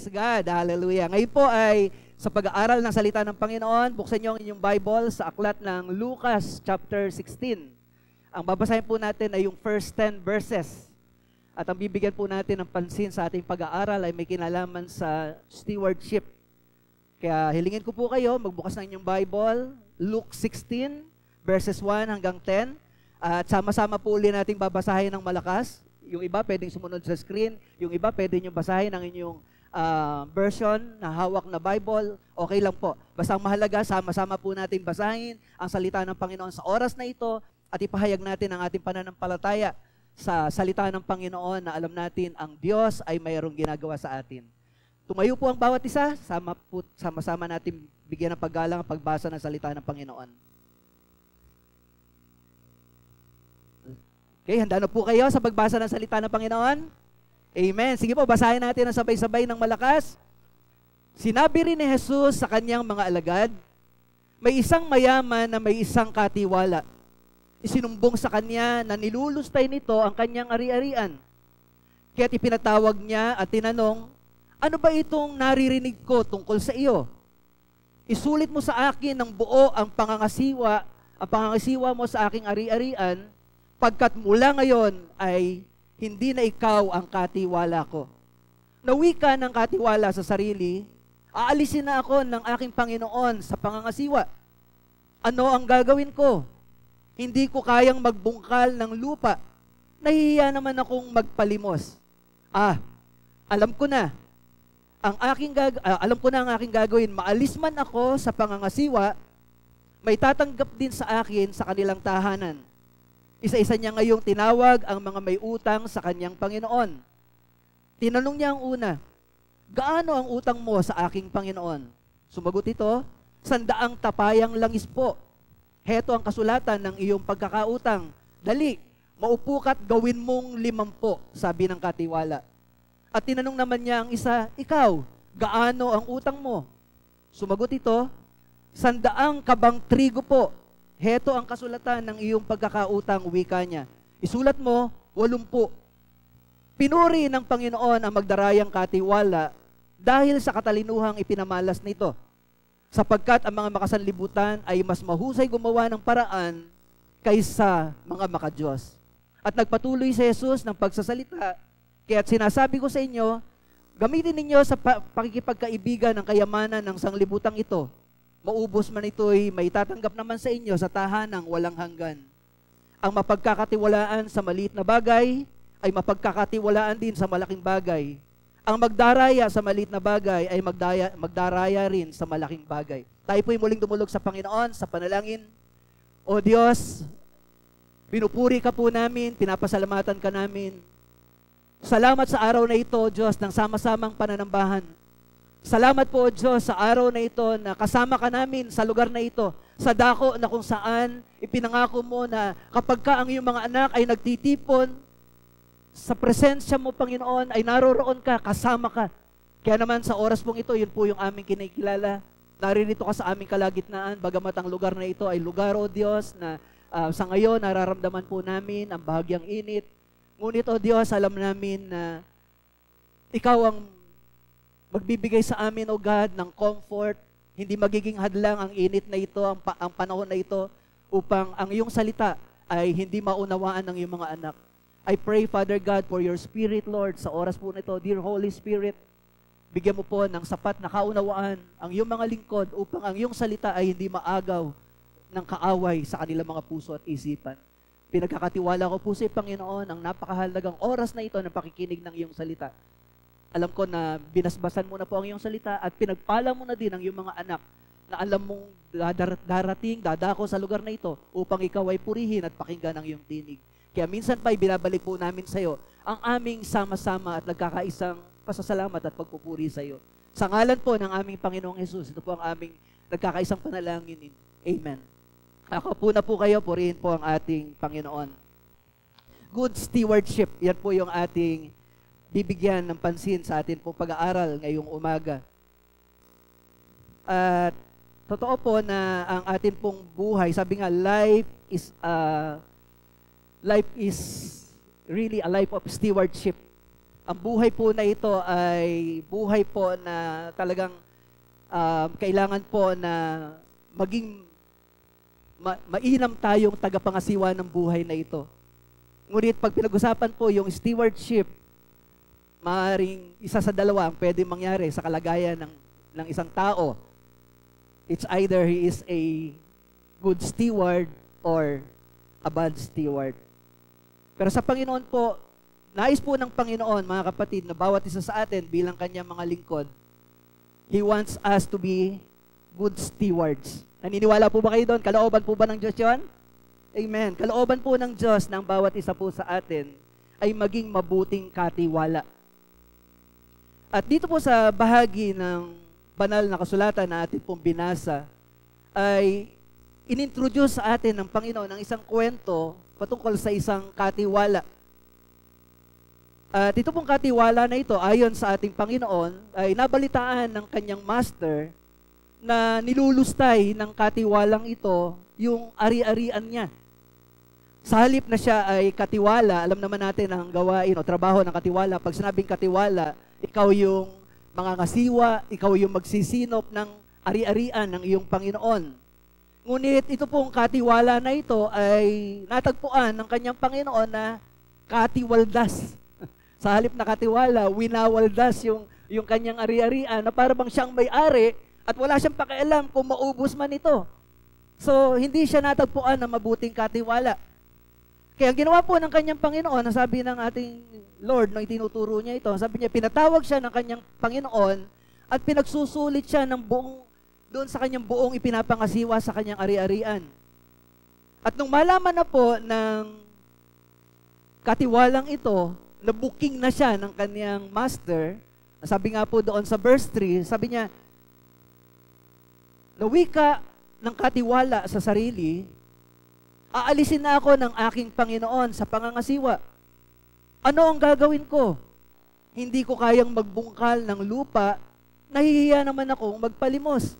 Praise God. Hallelujah. Ngayon po ay sa pag-aaral ng salita ng Panginoon, buksan niyo ang inyong Bible sa aklat ng Lucas chapter 16. Ang babasahin po natin ay yung first 10 verses. At ang bibigyan po natin ng pansin sa ating pag-aaral ay may kinalaman sa stewardship. Kaya hilingin ko po kayo, magbukas ng inyong Bible, Luke 16, verses 1 hanggang 10. At sama-sama po uli nating babasahin ng malakas. Yung iba pwedeng sumunod sa screen, yung iba pwede nyo basahin ang inyong version na hawak na Bible, okay lang po. Basta ang mahalaga, sama-sama po natin basahin ang salita ng Panginoon sa oras na ito at ipahayag natin ang ating pananampalataya sa salita ng Panginoon na alam natin ang Diyos ay mayroong ginagawa sa atin. Tumayo po ang bawat isa, sama-sama natin bigyan ng paggalang ang pagbasa ng salita ng Panginoon. Okay, handa na po kayo sa pagbasa ng salita ng Panginoon? Amen. Sige po, basahin natin ang sabay-sabay ng malakas. Sinabi rin ni Jesus sa kanyang mga alagad, may isang mayaman na may isang katiwala. Isinumbong sa kanya na nilulustay nito ang kanyang ari-arian. Kaya't ipinatawag niya at tinanong, ano ba itong naririnig ko tungkol sa iyo? Isulit mo sa akin ng buo ang pangangasiwa mo sa aking ari-arian, pagkat mula ngayon ay hindi na ikaw ang katiwala ko. Nawi ka ng katiwala sa sarili, aalisin na ako ng aking Panginoon sa pangangasiwa. Ano ang gagawin ko? Hindi ko kayang magbungkal ng lupa. Nahihiya naman akong magpalimos. Alam ko na. Alam ko na ang aking gagawin. Maalis man ako sa pangangasiwa, may tatanggap din sa akin sa kanilang tahanan. Isa-isa niya ngayong tinawag ang mga may utang sa kanyang Panginoon. Tinanong niya ang una, gaano ang utang mo sa aking Panginoon? Sumagot ito, 100 tapayang langis po. Heto ang kasulatan ng iyong pagkakautang. Dali, maupo ka't gawin mong 50, sabi ng katiwala. At tinanong naman niya ang isa, ikaw, gaano ang utang mo? Sumagot ito, 100 kabang trigo po. Heto ang kasulatan ng iyong pagkakautang, wika niya. Isulat mo, 80. Pinuri ng Panginoon ang magdarayang katiwala dahil sa katalinuhang ipinamalas nito. Sapagkat ang mga makasanlibutan ay mas mahusay gumawa ng paraan kaysa mga makadiyos. At nagpatuloy si Jesus ng pagsasalita, kaya't sinasabi ko sa inyo, gamitin ninyo sa pakikipagkaibigan ng kayamanan ng sanglibutang ito. Maubos man ito'y may tatanggap naman sa inyo sa tahanang walang hanggan. Ang mapagkakatiwalaan sa maliit na bagay ay mapagkakatiwalaan din sa malaking bagay. Ang magdaraya sa maliit na bagay ay magdaraya rin sa malaking bagay. Tayo po'y muling dumulog sa Panginoon, sa panalangin. O Diyos, pinupuri ka po namin, pinapasalamatan ka namin. Salamat sa araw na ito, Diyos, ng sama-samang pananambahan. Salamat po, Diyos, sa araw na ito na kasama ka namin sa lugar na ito, sa dako na kung saan ipinangako mo na kapag ka ang iyong mga anak ay nagtitipon, sa presensya mo, Panginoon, ay naroroon ka, kasama ka. Kaya naman sa oras pong ito, yun po yung aming kinikilala. Naririto ka sa aming kalagitnaan, bagamat ang lugar na ito ay lugar, O Diyos, na sa ngayon nararamdaman po namin ang bahagyang init. Ngunit, O Diyos, alam namin na Ikaw ang magbibigay sa amin, O God, ng comfort. Hindi magiging hadlang ang init na ito, ang panahon na ito, upang ang iyong salita ay hindi maunawaan ng iyong mga anak. I pray, Father God, for your Spirit, Lord, sa oras po na ito. Dear Holy Spirit, bigyan mo po ng sapat na kaunawaan ang iyong mga lingkod upang ang iyong salita ay hindi maagaw ng kaaway sa kanilang mga puso at isipan. Pinagkakatiwala ko po sa Panginoon ang napakahalagang oras na ito ng pakikinig ng iyong salita. Alam ko na binasbasan mo na po ang iyong salita at pinagpala mo na din ang iyong mga anak na alam mong dadako sa lugar na ito upang ikaw ay purihin at pakinggan ang iyong tinig. Kaya minsan pa binabalik po namin sa iyo ang aming sama-sama at nagkakaisang pasasalamat at pagpupuri sa iyo. Sa ngalan po ng aming Panginoong Jesus, ito po ang aming nagkakaisang panalangin. Amen. Ako po na po kayo, purihin po ang ating Panginoon. Good stewardship, yan po yung ating bibigyan ng pansin sa atin po pag-aaral ngayong umaga. At totoo po na ang atin pong buhay, sabi nga, life is really a life of stewardship. Ang buhay po na ito ay buhay po na talagang kailangan po na maging mainam tayong tagapangasiwa ng buhay na ito. Ngunit pag pinag-usapan po yung stewardship, maaaring isa sa dalawa ang pwede mangyari sa kalagayan ng isang tao. It's either he is a good steward or a bad steward. Pero sa Panginoon po, nais po ng Panginoon, mga kapatid, na bawat isa sa atin bilang kanyang mga lingkod, He wants us to be good stewards. Naniniwala po ba kayo doon? Kalooban po ba ng Diyos yun? Amen. Kalooban po ng Diyos ng bawat isa po sa atin ay maging mabuting katiwala. At dito po sa bahagi ng banal na kasulatan na atin pong binasa, ay inintroduce sa atin ng Panginoon ng isang kwento patungkol sa isang katiwala. At ito pong katiwala na ito, ayon sa ating Panginoon, ay nabalitaan ng kanyang master na nilulustay ng katiwalang ito yung ari-arian niya. Sa halip na siya ay katiwala, alam naman natin ang gawain o trabaho ng katiwala. Pag sinabing katiwala, ikaw yung mangangasiwa, ikaw yung magsisinop ng ari-arian ng iyong Panginoon. Ngunit ito pong katiwala na ito ay natagpuan ng kanyang Panginoon na katiwaldas. Sa halip na katiwala, winawaldas yung kanyang ari-arian na para bang siyang may-ari at wala siyang pakialam kung maubos man ito. So, hindi siya natagpuan na mabuting katiwala. Kaya ang ginawa po ng kanyang Panginoon, sabi ng ating Lord nung itinuturo niya ito, sabi niya, pinatawag siya ng kanyang Panginoon at pinagsusulit siya ng doon sa kanyang buong ipinapangasiwa sa kanyang ari-arian. At nung malaman na po ng katiwalang ito, na-booking na siya ng kanyang master, sabi nga po doon sa verse 3, sabi niya, nawi ka ng katiwala sa sarili, aalisin na ako ng aking Panginoon sa pangangasiwa. Ano ang gagawin ko? Hindi ko kayang magbungkal ng lupa, nahihiya naman akong magpalimos.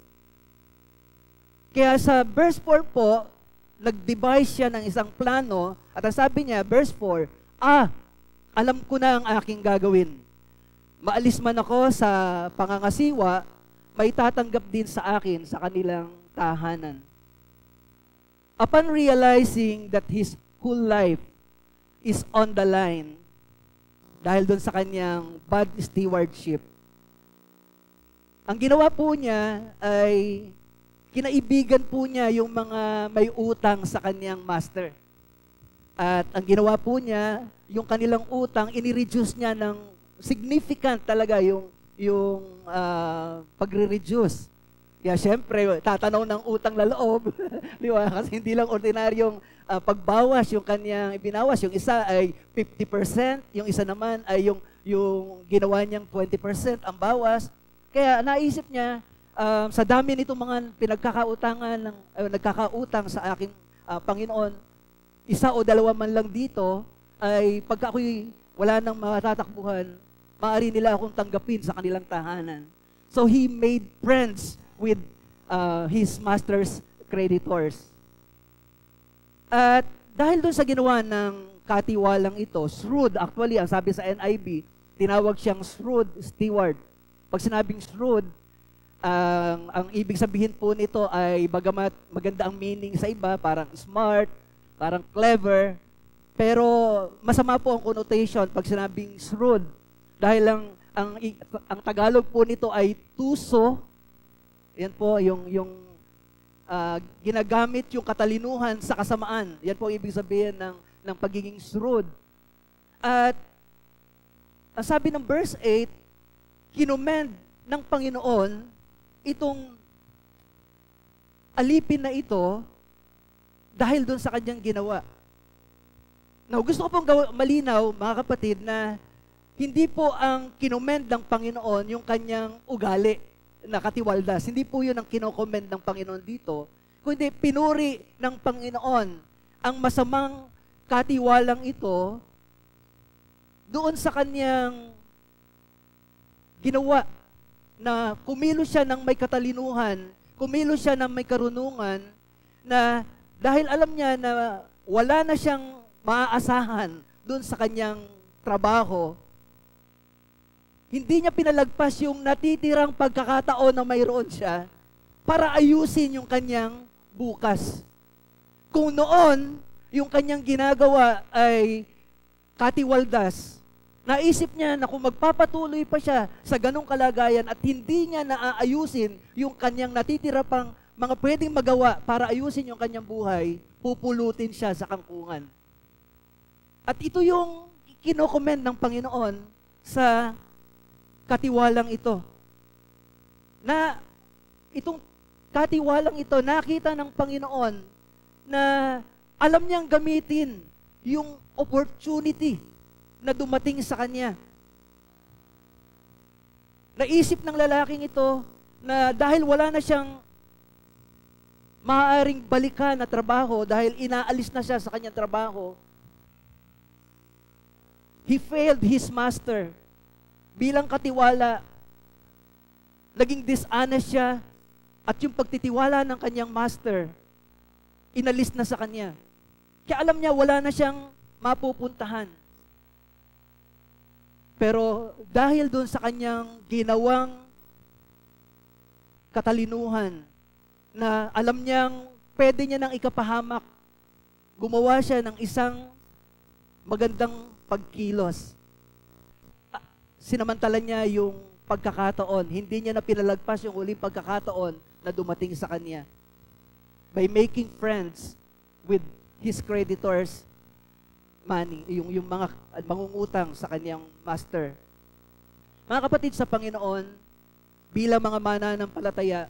Kaya sa verse 4 po, nag-devise siya ng isang plano, at ang sabi niya, verse 4, alam ko na ang aking gagawin. Maalis man ako sa pangangasiwa, may tatanggap din sa akin sa kanilang tahanan. Upon realizing that his whole life is on the line, dahil doon sa kanyang bad stewardship, ang ginawa po niya ay kinaibigan po niya yung mga may utang sa kanyang master. At ang ginawa po niya, yung kanilang utang, ini-reduce niya ng significant talaga yung pagre-reduce. Kaya syempre, tatanaw ng utang na loob. Di ba? Kasi hindi lang ordinaryong pagbawas yung kanyang ibinawas. Yung isa ay 50%, yung isa naman ay yung ginawa niyang 20% ang bawas. Kaya naisip niya, sa dami nitong mga pinagkakautangan, nagkakautang sa aking Panginoon, isa o dalawa man lang dito, ay pagka ako'y wala nang matatakbuhan, maaari nila akong tanggapin sa kanilang tahanan. So he made friends with his master's creditors. At dahil doon sa ginawa ng katiwalang ito, shrewd, actually, ang sabi sa NIV, tinawag siyang shrewd steward. Pag sinabing shrewd, ang ibig sabihin po nito ay bagamat maganda ang meaning sa iba, parang smart, parang clever, pero masama po ang connotation pag sinabing shrewd. Dahil ang Tagalog po nito ay tuso. Yan po yung ginagamit yung katalinuhan sa kasamaan. Yan po ang ibig sabihin ng pagiging shrewd. At ang sabi ng verse 8, kinumend ng Panginoon itong alipin na ito dahil doon sa kanyang ginawa. Now, gusto ko pong malinaw, mga kapatid, na hindi po ang kinomend ng Panginoon yung kanyang ugali na katiwaldas. Hindi po yun ang kinokomend ng Panginoon dito, kundi pinuri ng Panginoon ang masamang katiwalang ito doon sa kanyang ginawa na kumilos siya ng may katalinuhan, kumilos siya ng may karunungan, na dahil alam niya na wala na siyang maaasahan doon sa kanyang trabaho, hindi niya pinalagpas yung natitirang pagkakataon na mayroon siya para ayusin yung kanyang bukas. Kung noon, yung kanyang ginagawa ay katiwaldas, naisip niya na kung magpapatuloy pa siya sa ganong kalagayan at hindi niya naaayusin yung kanyang natitira pang mga pwedeng magawa para ayusin yung kanyang buhay, pupulutin siya sa kangkungan. At ito yung kinokomend ng Panginoon sa katiwalang ito. Na itong katiwalang ito, nakita ng Panginoon na alam niyang gamitin yung opportunity na dumating sa kanya. Naisip ng lalaking ito na dahil wala na siyang maaaring balikan na trabaho, dahil inaalis na siya sa kanyang trabaho, he failed his master. Bilang katiwala, naging dishonest siya at yung pagtitiwala ng kanyang master, inalis na sa kanya. Kaya alam niya, wala na siyang mapupuntahan. Pero dahil doon sa kanyang ginawang katalinuhan, na alam niyang pwede niya nang ikapahamak, gumawa siya ng isang magandang pagkilos. Sinamantala niya yung pagkakataon. Hindi niya na pinalagpas yung uling pagkakataon na dumating sa kanya. By making friends with his creditors' money, yung mga mangungutang sa kanyang master. Mga kapatid sa Panginoon, bilang mga mananampalataya,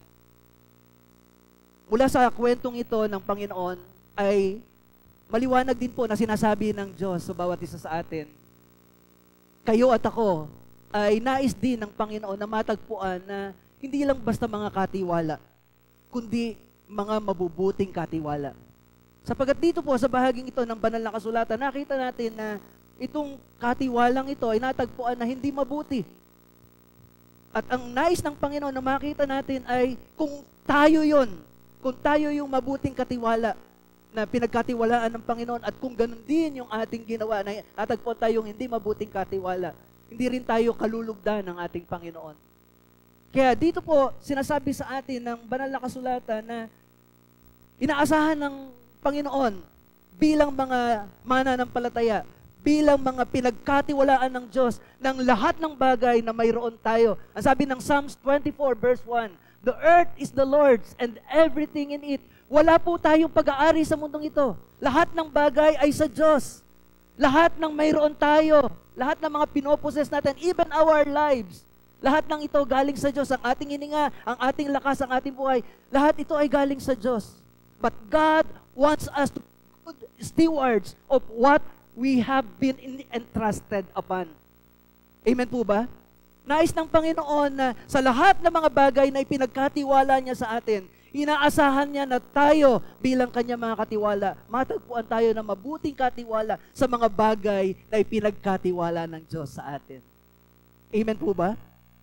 mula sa kwentong ito ng Panginoon ay maliwanag din po na sinasabi ng Diyos sa bawat isa sa atin. Kayo at ako ay nais din ng Panginoon na matagpuan na hindi lang basta mga katiwala, kundi mga mabubuting katiwala. Sapagat dito po sa bahaging ito ng banal na kasulatan, nakita natin na itong katiwalang ito ay natagpuan na hindi mabuti. At ang nais ng Panginoon na makita natin ay kung tayo yon, kung tayo yung mabuting katiwala na pinagkatiwalaan ng Panginoon at kung ganun din yung ating ginawa na natagpuan tayong hindi mabuting katiwala, hindi rin tayo kalulugdan ng ating Panginoon. Kaya dito po, sinasabi sa atin ng banal na kasulatan na inaasahan ng Panginoon bilang mga mananampalataya, bilang mga pinagkatiwalaan ng Diyos ng lahat ng bagay na mayroon tayo. Ang sabi ng Psalms 24 verse 1, "The earth is the Lord's and everything in it." Wala po tayong pag-aari sa mundong ito. Lahat ng bagay ay sa Diyos. Lahat ng mayroon tayo, lahat ng mga pinoposes natin, even our lives, lahat ng ito galing sa Diyos. Ang ating hininga, ang ating lakas, ang ating buhay, lahat ito ay galing sa Diyos. But God wants us to be good stewards of what we have been entrusted upon. Amen po ba? Nais ng Panginoon na sa lahat ng mga bagay na ipinagkatiwala niya sa atin, inaasahan niya na tayo bilang kanya mga katiwala, matagpuan tayo na mabuting katiwala sa mga bagay na ipinagkatiwala ng Diyos sa atin. Amen po ba?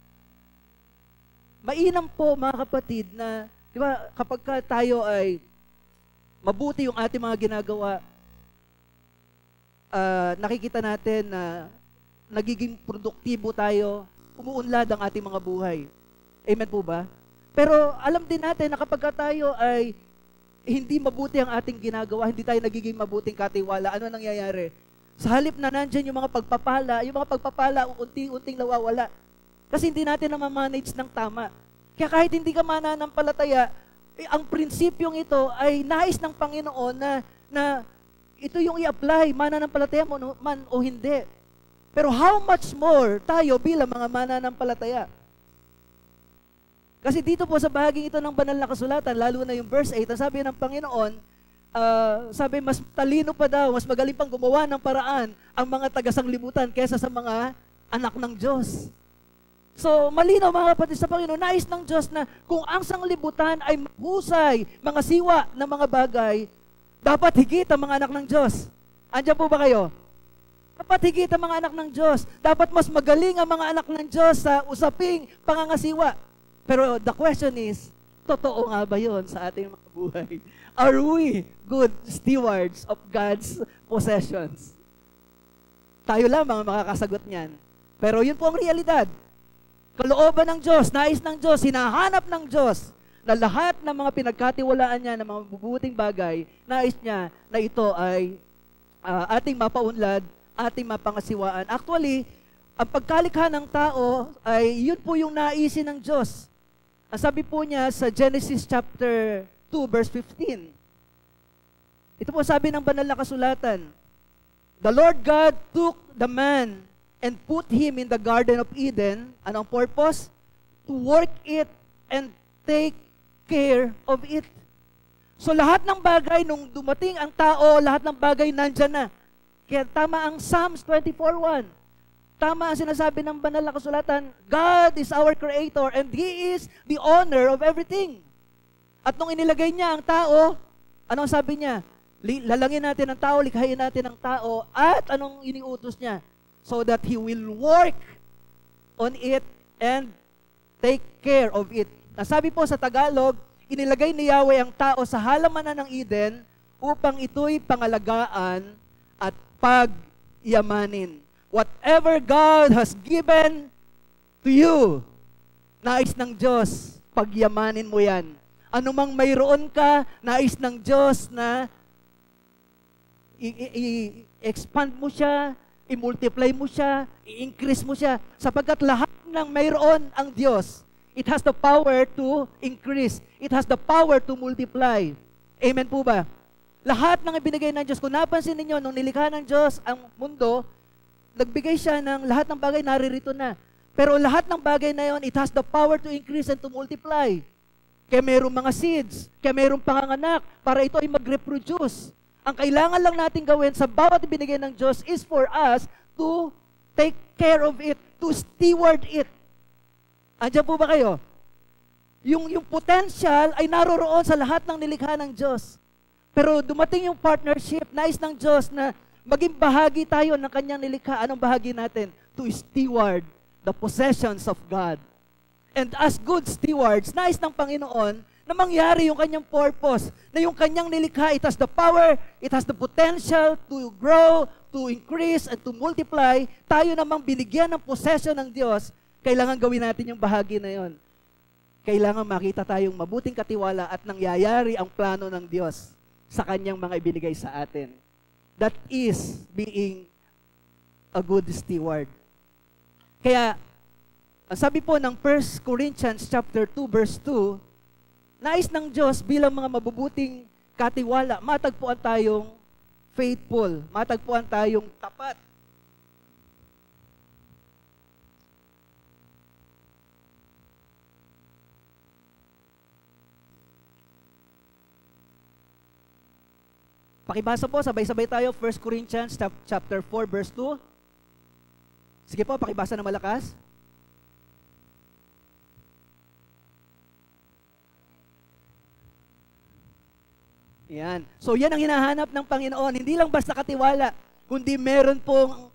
Mainam po mga kapatid na, di ba, kapag tayo ay mabuti yung ating mga ginagawa, nakikita natin na nagiging produktibo tayo, umuunlad ang ating mga buhay. Amen po ba? Pero alam din natin na kapag tayo ay hindi mabuti ang ating ginagawa, hindi tayo nagiging mabuting katiwala, ano nangyayari? Sa halip na nandyan yung mga pagpapala, unti-unting nawawala. Kasi hindi natin na-manage ng tama. Kaya kahit hindi ka mananampalataya, ang prinsipyong ito ay nais ng Panginoon na ito yung i-apply, mananampalataya mo man o hindi. Pero how much more tayo bilang mga mananampalataya? Kasi dito po sa bahaging ito ng banal na kasulatan, lalo na yung verse 8, ang sabi ng Panginoon, sabi, mas talino pa daw, mas magaling pang gumawa ng paraan ang mga taga-sanglibutan kaysa sa mga anak ng Diyos. So, malinaw mga kapatid sa Panginoon, nais ng Diyos na kung ang sanglibutan ay mahusay, mga siwa ng mga bagay, dapat higit ang mga anak ng Diyos. Andiyan po ba kayo? Dapat higit ang mga anak ng Diyos. Dapat mas magaling ang mga anak ng Diyos sa usaping pangangasiwa. Pero the question is, totoo nga ba yun sa ating mga buhay? Are we good stewards of God's possessions? Tayo lamang ang makakasagot niyan. Pero yun po ang realidad. kalooban ng Diyos, nais ng Diyos, hinahanap ng Diyos, na lahat ng mga pinagkatiwalaan niya ng mga mabubuting bagay, nais niya na ito ay ating mapaunlad, ating mapangasiwaan. Actually, ang pagkalikha ng tao ay yun po yung naisin ng Diyos. Ang sabi po niya sa Genesis chapter 2 verse 15. Ito po sabi ng banal na kasulatan. The Lord God took the man and put him in the Garden of Eden. Anong purpose? To work it and take care of it. So lahat ng bagay, nung dumating ang tao, lahat ng bagay nandyan na. Kaya tama ang Psalms 24:1. Tama ang sinasabi ng banal na kasulatan, God is our creator and He is the owner of everything. At nung inilagay niya ang tao, anong sabi niya? Lalangin natin ang tao, likhain natin ang tao, at anong iniutos niya? So that He will work on it and take care of it. Nasabi po sa Tagalog, inilagay ni Yahweh ang tao sa halamanan ng Eden upang ito'y pangalagaan at pagyamanin. Whatever God has given to you, nais ng Diyos, pagyamanin mo yan. Anumang mayroon ka, nais ng Diyos na i-expand mo siya, i-multiply mo siya, i-increase mo siya, sapagkat lahat ng mayroon ang Diyos, it has the power to increase. It has the power to multiply. Amen po ba? Lahat ng ibinigay ng Diyos, kung napansin ninyo, nung nilikha ng Diyos ang mundo, nagbigay siya ng lahat ng bagay, naririto na. Pero lahat ng bagay na yon, it has the power to increase and to multiply. Kaya mayroong mga seeds, kaya mayroong panganganak, para ito ay mag-reproduce. Ang kailangan lang natin gawin sa bawat ibinigay ng Diyos is for us to take care of it, to steward it. Andiyan po ba kayo? Yung potential ay naroroon sa lahat ng nilikha ng Diyos. Pero dumating yung partnership, nais ng Diyos na maging bahagi tayo ng kanyang nilikha. Anong bahagi natin? To steward the possessions of God. And as good stewards, nais ng Panginoon na mangyari yung kanyang purpose, na yung kanyang nilikha, it has the power, it has the potential to grow, to increase, and to multiply. Tayo namang binigyan ng possession ng Diyos, kailangan gawin natin yung bahagi na yon. Kailangan makita tayong mabuting katiwala at nangyayari ang plano ng Diyos sa kanyang mga ibinigay sa atin. That is being a good steward. Kaya, ang sabi po ng 1 Corinthians chapter 2 verse 2, nais ng Diyos bilang mga mabubuting katiwala, matagpuan tayong faithful, matagpuan tayong tapat. Pakibasa po, sabay-sabay tayo, 1 Corinthians chapter 4 verse 2. Sige po, pakibasa ng malakas. Yan. So yan ang hinahanap ng Panginoon. Hindi lang basta katiwala, kundi meron pong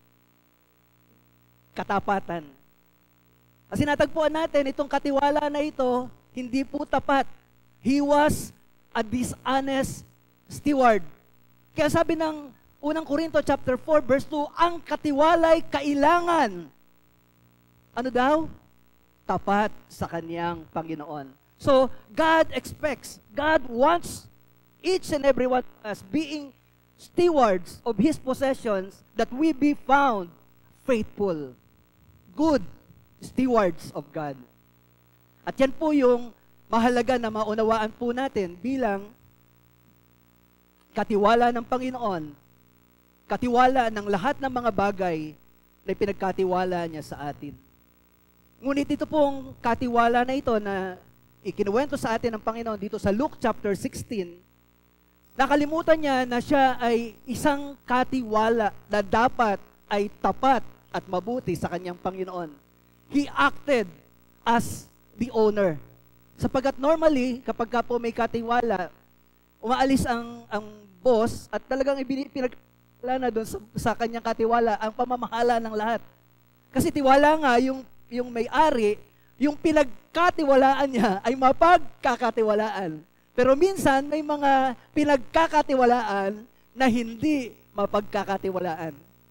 katapatan. Kasi natagpuan natin, itong katiwala na ito, hindi po tapat. He was a dishonest steward. Kaya sabi ng unang Korinto chapter 4 verse 2, ang katiwala'y kailangan. Ano daw? Tapat sa kanyang Panginoon. So, God expects, God wants each and every one of us being stewards of His possessions that we be found faithful, good stewards of God. At yan po yung mahalaga na maunawaan po natin bilang katiwala ng Panginoon, katiwala ng lahat ng mga bagay na pinagkatiwala niya sa atin. Ngunit ito pong katiwala na ito na ikinuwento sa atin ng Panginoon dito sa Luke chapter 16, nakalimutan niya na siya ay isang katiwala na dapat ay tapat at mabuti sa kanyang Panginoon. He acted as the owner. Sapagkat normally, kapag ka po may katiwala, umaalis ang boss at talagang pinagkatiwala na doon sa kanyang katiwala ang pamamahala ng lahat. Kasi tiwala nga yung may-ari, yung pinagkatiwalaan niya ay mapagkakatiwalaan. Pero minsan may mga pinagkakatiwalaan na hindi mapagkakatiwalaan.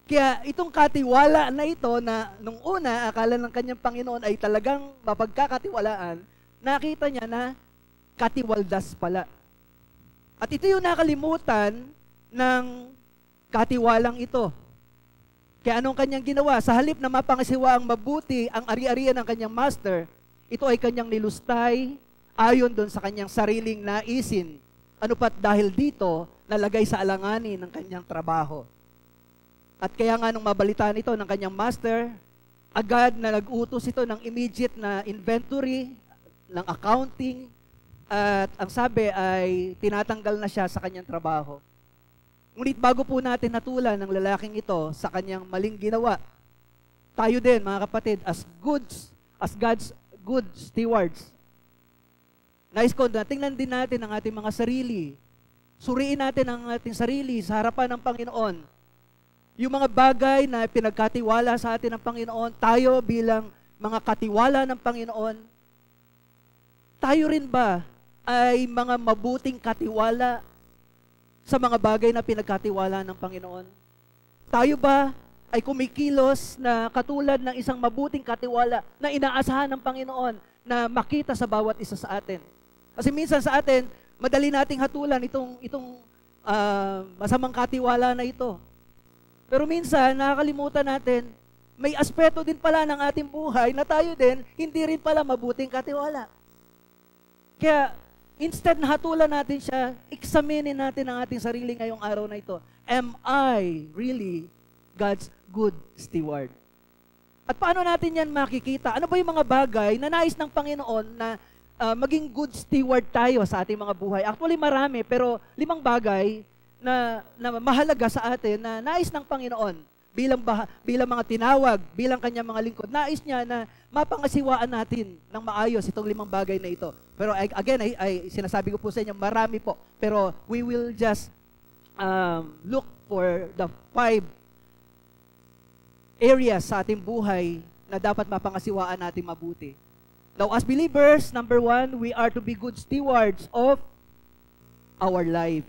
Kaya itong katiwala na ito na nung una, akala ng kanyang Panginoon ay talagang mapagkakatiwalaan, nakita niya na katiwaldas pala. At ito yung nakalimutan ng katiwalang ito. Kaya anong kanyang ginawa? Sa halip na mapangasiwaang mabuti ang ari-arian ng kanyang master, ito ay kanyang nilustay ayon doon sa kanyang sariling naisin. Ano pat dahil dito, nalagay sa alanganin ng kanyang trabaho. At kaya nga nung mabalitaan ito ng kanyang master, agad na nag-utos ito ng immediate na inventory, ng accounting, at ang sabi ay tinatanggal na siya sa kanyang trabaho. Ngunit bago po natin natulan ng lalaking ito sa kanyang maling ginawa, tayo din mga kapatid, as God's good stewards, nais ko na tingnan din natin ang ating mga sarili. Suriin natin ang ating sarili sa harapan ng Panginoon. Yung mga bagay na pinagkatiwala sa atin ng Panginoon, tayo bilang mga katiwala ng Panginoon, tayo rin ba ay mga mabuting katiwala sa mga bagay na pinagkatiwala ng Panginoon? Tayo ba ay kumikilos na katulad ng isang mabuting katiwala na inaasahan ng Panginoon na makita sa bawat isa sa atin? Kasi minsan sa atin, madali nating hatulan itong masamang katiwala na ito. Pero minsan, nakakalimutan natin, may aspeto din pala ng ating buhay na tayo din, hindi rin pala mabuting katiwala. Kaya, instead na hatulan natin siya, examinin natin ang ating sarili ngayong araw na ito. Am I really God's good steward? At paano natin yan makikita? Ano ba yung mga bagay na nais ng Panginoon na maging good steward tayo sa ating mga buhay? Actually, marami, pero 5 bagay na mahalaga sa atin na nais ng Panginoon bilang mga tinawag, bilang kanyang mga lingkod. Nais niya na mapangasiwaan natin ng maayos itong 5 bagay na ito. Pero again, sinasabi ko po sa inyo, marami po. Pero we will just look for the 5 areas sa ating buhay na dapat mapangasiwaan natin mabuti. Now, as believers, number 1, we are to be good stewards of our life.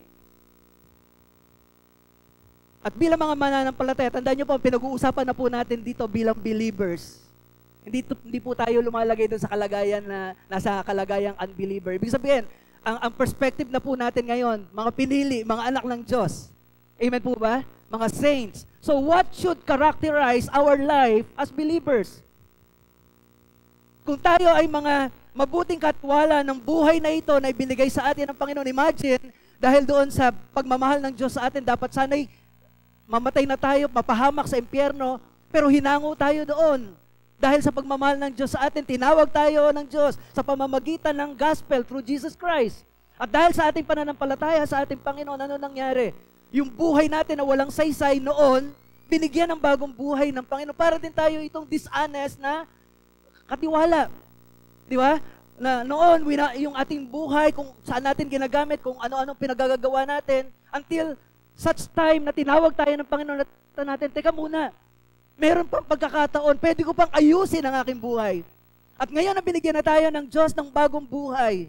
At bilang mga mananampalataya, tandaan nyo po, pinag-uusapan na po natin dito bilang believers. Hindi po tayo lumalagay doon sa kalagayan na nasa kalagayang unbeliever. Ibig sabihin, ang perspective na po natin ngayon, mga pinili, mga anak ng Diyos. Amen po ba? Mga saints. So what should characterize our life as believers? Kung tayo ay mga mabuting katwala ng buhay na ito na ibinigay sa atin ng Panginoon, imagine, dahil doon sa pagmamahal ng Diyos sa atin, dapat sana'y mamatay na tayo, mapahamak sa impyerno, pero hinango tayo doon. Dahil sa pagmamahal ng Diyos sa atin, tinawag tayo ng Diyos sa pamamagitan ng gospel through Jesus Christ. At dahil sa ating pananampalataya sa ating Panginoon, ano nangyari? Yung buhay natin na walang saysay noon, binigyan ng bagong buhay ng Panginoon. Para din tayo itong dishonest na katiwala. Di ba? Na noon, yung ating buhay, kung saan natin ginagamit, kung ano-ano pinagagagawa natin, until such time na tinawag tayo ng Panginoon at natin, teka muna, meron pang pagkakataon, pwede ko pang ayusin ang aking buhay. At ngayon na binigyan na tayo ng Diyos ng bagong buhay,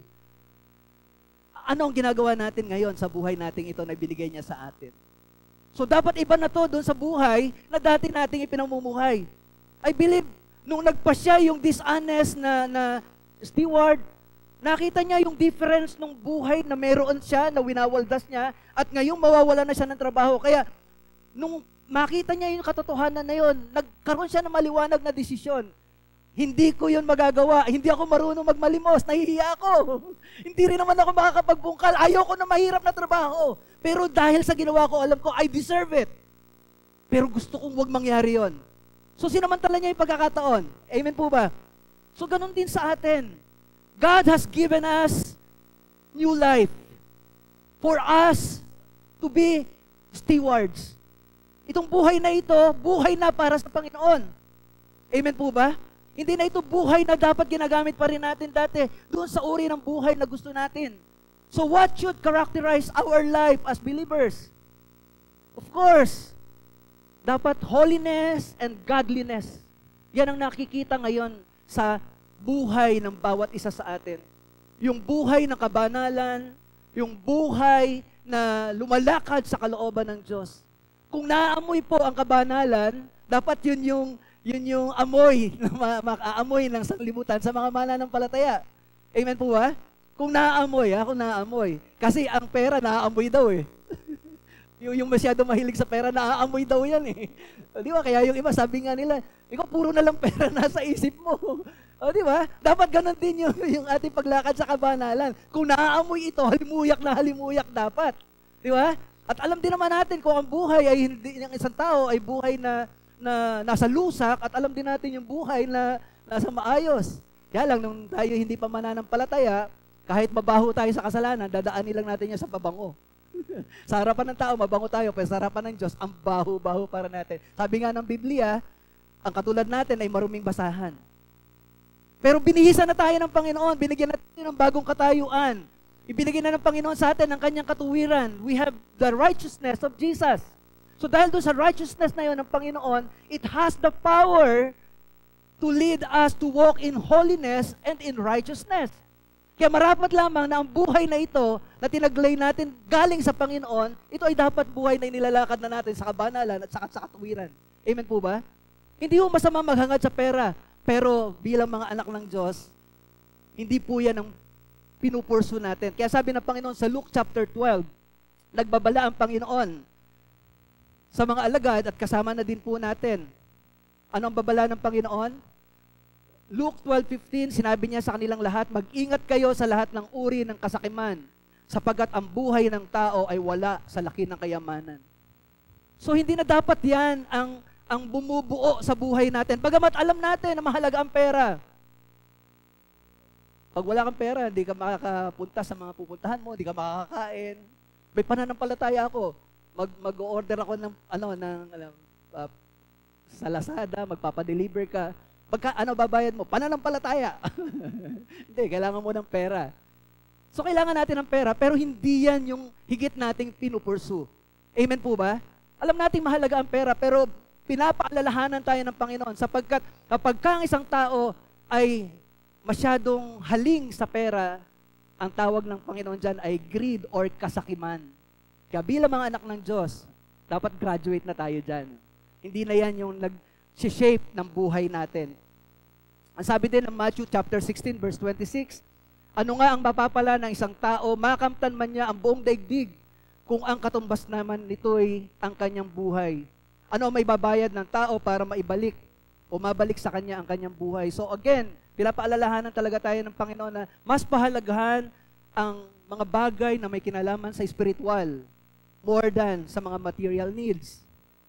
ano ang ginagawa natin ngayon sa buhay nating ito na binigay niya sa atin? So dapat iba na to doon sa buhay na dati nating ipinamumuhay. I believe, nung nagpasya yung dishonest na steward, nakita niya yung difference ng buhay na meron siya, na winawaldas niya, at ngayong mawawala na siya ng trabaho. Kaya, nung makita niya yung katotohanan na yun, nagkaroon siya ng maliwanag na desisyon. Hindi ko yun magagawa. Hindi ako marunong magmalimos. Nahihiya ako. Hindi rin naman ako makakapagbungkal. Ayoko na mahirap na trabaho. Pero dahil sa ginawa ko, alam ko, I deserve it. Pero gusto kong wag mangyari yon. So, sinamantala niya yung pagkakataon. Amen po ba? So, ganun din sa atin. God has given us new life for us to be stewards. Itong buhay na ito, buhay na para sa Panginoon. Amen po ba? Hindi na ito buhay na dapat ginagamit pa rin natin dati doon sa uri ng buhay na gusto natin. So what should characterize our life as believers? Of course, dapat holiness and godliness. Yan ang nakikita ngayon sa buhay ng bawat isa sa atin. Yung buhay ng kabanalan, yung buhay na lumalakad sa kalooban ng Diyos. Kung naaamoy po ang kabanalan, dapat yun yung amoy na makaamoy ng sanglibutan sa mga mananampalataya. Amen po ba? Kung naaamoy. Kasi ang pera naaamoy daw eh. yung masyado mahilig sa pera, naaamoy daw yan eh. Di ba? Kaya yung iba, sabi nga nila, ikaw puro na lang pera nasa isip mo. O di ba? Dapat ganun din yung ating paglakad sa kabanalan. Kung naaamoy ito, halimuyak dapat. Di ba? At alam din naman natin kung ang buhay ay hindi ng isang tao ay buhay na nasa lusak, at alam din natin yung buhay na nasa maayos. Kaya lang, nung tayo hindi pa mananampalataya, kahit mabaho tayo sa kasalanan, dadaanin lang natin yan sa pabango. Sa harapan ng tao, mabango tayo, pero sa harapan ng Diyos, ang baho-baho para natin. Sabi nga ng Biblia, ang katulad natin ay maruming basahan. Pero binihisan na tayo ng Panginoon, binigyan natin ng bagong katayuan. Ibinigay na ng Panginoon sa atin ang kanyang katuwiran. We have the righteousness of Jesus. So dahil doon sa righteousness na yun ng Panginoon, it has the power to lead us to walk in holiness and in righteousness. Kaya marapat lamang na ang buhay na ito na tinaglay natin galing sa Panginoon, ito ay dapat buhay na inilalakad na natin sa kabanalan at sa katuwiran. Amen po ba? Hindi po masama maghangad sa pera, pero bilang mga anak ng Diyos, hindi po yan ang pinupursu natin. Kaya sabi ng Panginoon sa Luke chapter 12, nagbabala ang Panginoon sa mga alagad at kasama na din po natin. Ano ang babala ng Panginoon? Luke 12:15, sinabi niya sa kanilang lahat, mag-ingat kayo sa lahat ng uri ng kasakiman, sapagkat ang buhay ng tao ay wala sa laki ng kayamanan. So hindi na dapat yan ang bumubuo sa buhay natin. Bagamat alam natin na mahalaga ang pera. Pag wala kang pera, hindi ka makakapunta sa mga pupuntahan mo, hindi ka makakakain. May pananampalataya ako. Mag-order ako ng sa Lazada, magpapadeliver ka. Pagka babayad mo? Pananampalataya. Hindi, kailangan mo ng pera. So kailangan natin ng pera, pero hindi yan yung higit nating pinupursu. Amen po ba? Alam nating mahalaga ang pera, pero pinapaalalahanan tayo ng Panginoon sapagkat kapag ang isang tao ay masyadong haling sa pera, ang tawag ng Panginoon dyan ay greed or kasakiman. Kaya bilang mga anak ng Diyos, dapat graduate na tayo dyan. Hindi na yan yung nag-shape ng buhay natin. Ang sabi din ng Matthew chapter 16 verse 26, ano nga ang mapapala ng isang tao, makamtan man niya ang buong daigdig, kung ang katumbas naman nito'y ang kanyang buhay. Ano ang may babayad ng tao para maibalik o mabalik sa kanya ang kanyang buhay? So again, pinapaalalahanan talaga tayo ng Panginoon na mas pahalagahan ang mga bagay na may kinalaman sa spiritual more than sa mga material needs.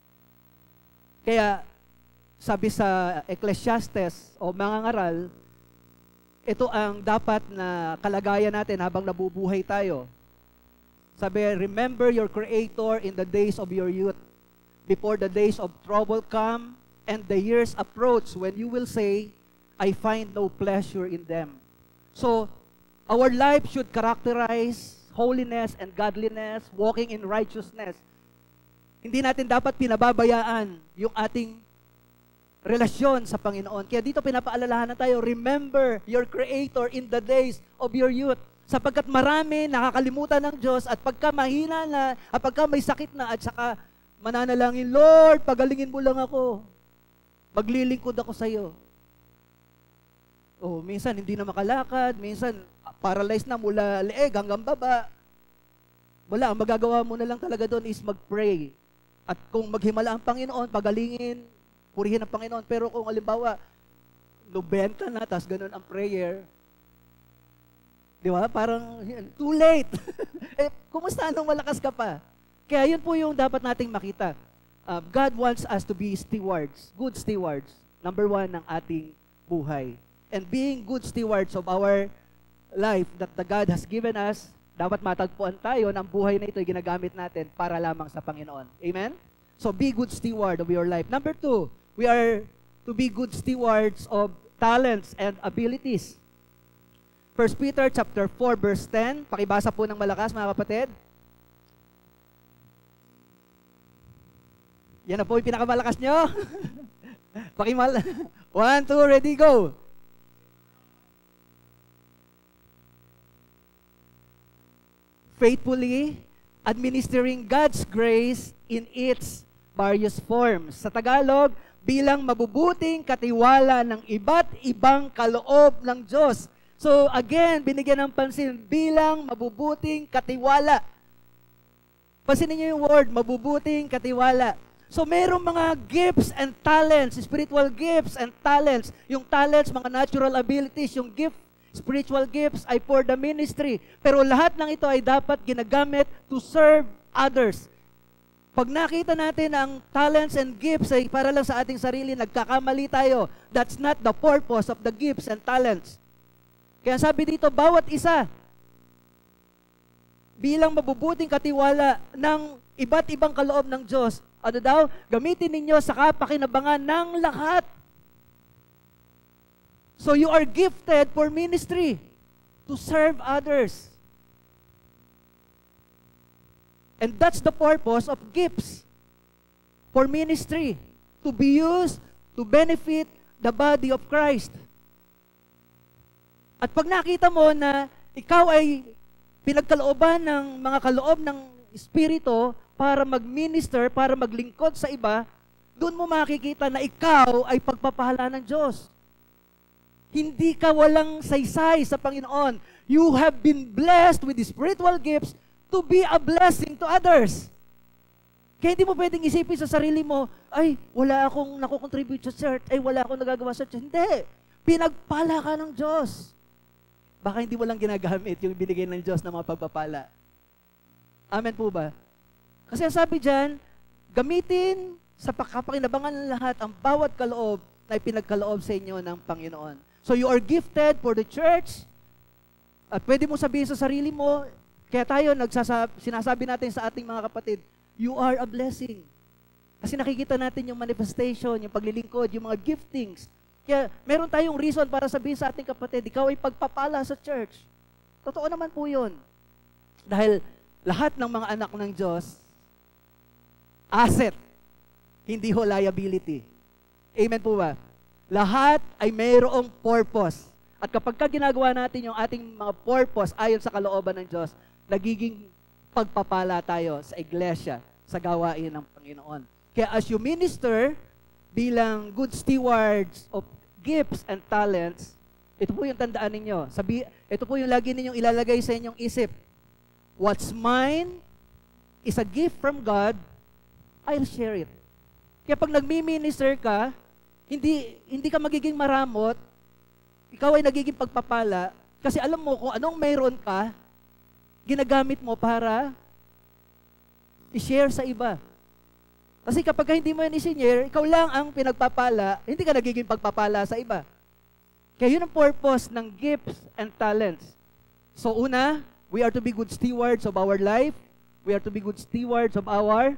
Kaya sabi sa Ecclesiastes o mga ngaral, ito ang dapat na kalagayan natin habang nabubuhay tayo. Sabi, remember your Creator in the days of your youth, before the days of trouble come and the years approach when you will say, I find no pleasure in them. So, our life should characterize holiness and godliness, walking in righteousness. Hindi natin dapat pinababayaan yung ating relasyon sa Panginoon. Kaya dito pinapaalalahanan tayo, remember your Creator in the days of your youth. Sapagkat marami nakakalimutan ng Diyos at pagka mahina na, at pagka may sakit na, at saka mananalangin, Lord, pagalingin mo lang ako. Maglilingkod ako sa iyo. Oh, minsan hindi na makalakad, minsan paralyzed na mula leeg hanggang baba. Wala, ang magagawa mo na lang talaga doon is mag-pray. At kung maghimala ang Panginoon, pagalingin, purihin ang Panginoon. Pero kung halimbawa, 90 na, tas ganun ang prayer, di ba? Parang, too late. Kumusta anong malakas ka pa? Kaya yun po yung dapat nating makita. God wants us to be stewards, good stewards. Number 1 ng ating buhay. And being good stewards of our life that the God has given us, dapat matagpuan tayo ng buhay na ito ay ginagamit natin para lamang sa Panginoon. Amen? So, be good steward of your life. Number 2, we are to be good stewards of talents and abilities. 1 Peter chapter 4 verse 10. Pakibasa po ng malakas, mga kapatid. Yan na po yung pinakamalakas nyo. 1, 2, ready, go. Faithfully administering God's grace in its various forms. Sa Tagalog, bilang mabubuting katiwala ng iba't ibang kaloob ng Diyos. So again, binigyan ng pansin, bilang mabubuting katiwala. Pansinin niyo yung word, mabubuting katiwala. So merong mga gifts and talents, spiritual gifts and talents. Yung talents, mga natural abilities, yung gift, spiritual gifts ay for the ministry. Pero lahat ng ito ay dapat ginagamit to serve others. Pag nakita natin ang talents and gifts ay para lang sa ating sarili, nagkakamali tayo. That's not the purpose of the gifts and talents. Kaya sabi dito, bawat isa, bilang mabubuting katiwala ng iba't ibang kaloob ng Diyos, ano daw? Gamitin ninyo sa kapakinabangan ng lahat. So you are gifted for ministry, to serve others. And that's the purpose of gifts for ministry, to be used to benefit the body of Christ. At pag nakita mo na ikaw ay pinagkalooban ng mga kaloob ng Espiritu para mag-minister, para maglingkod sa iba, doon mo makikita na ikaw ay pagpapahala ng Diyos. Hindi ka walang saysay sa Panginoon. You have been blessed with the spiritual gifts to be a blessing to others. Kaya hindi mo pwedeng isipin sa sarili mo, ay, wala akong nakukontribute sa church, ay, wala akong nagagawa sa church. Hindi. Pinagpala ka ng Diyos. Baka hindi mo lang ginagamit yung binigay ng Diyos na mga pagpapala. Amen po ba? Kasi sabi dyan, gamitin sa kapakinabangan ng lahat ang bawat kaloob na ipinagkaloob sa inyo ng Panginoon. So you are gifted for the church, at pwede mo sabihin sa sarili mo, kaya tayo sinasabi natin sa ating mga kapatid, you are a blessing. Kasi nakikita natin yung manifestation, yung paglilingkod, yung mga giftings. Kaya meron tayong reason para sabihin sa ating kapatid, ikaw ay pagpapala sa church. Totoo naman po yun. Dahil lahat ng mga anak ng Diyos, asset, hindi ho liability. Amen po ba? Lahat ay mayroong purpose. At kapag ginagawa natin yung ating mga purpose ayon sa kalooban ng Diyos, nagiging pagpapala tayo sa iglesia, sa gawain ng Panginoon. Kaya as you minister, bilang good stewards of gifts and talents, ito po yung tandaan ninyo. Ito po yung lagi ninyong ilalagay sa inyong isip. What's mine is a gift from God, I'll share it. Kaya pag nagmi-minister ka, hindi ka magiging maramot, ikaw ay nagiging pagpapala, kasi alam mo kung anong mayroon ka, ginagamit mo para i-share sa iba. Kasi kapag hindi mo yan i-share, ikaw lang ang pinagpapala, hindi ka nagiging pagpapala sa iba. Kaya yun ang purpose ng gifts and talents. So una, we are to be good stewards of our life. We are to be good stewards of our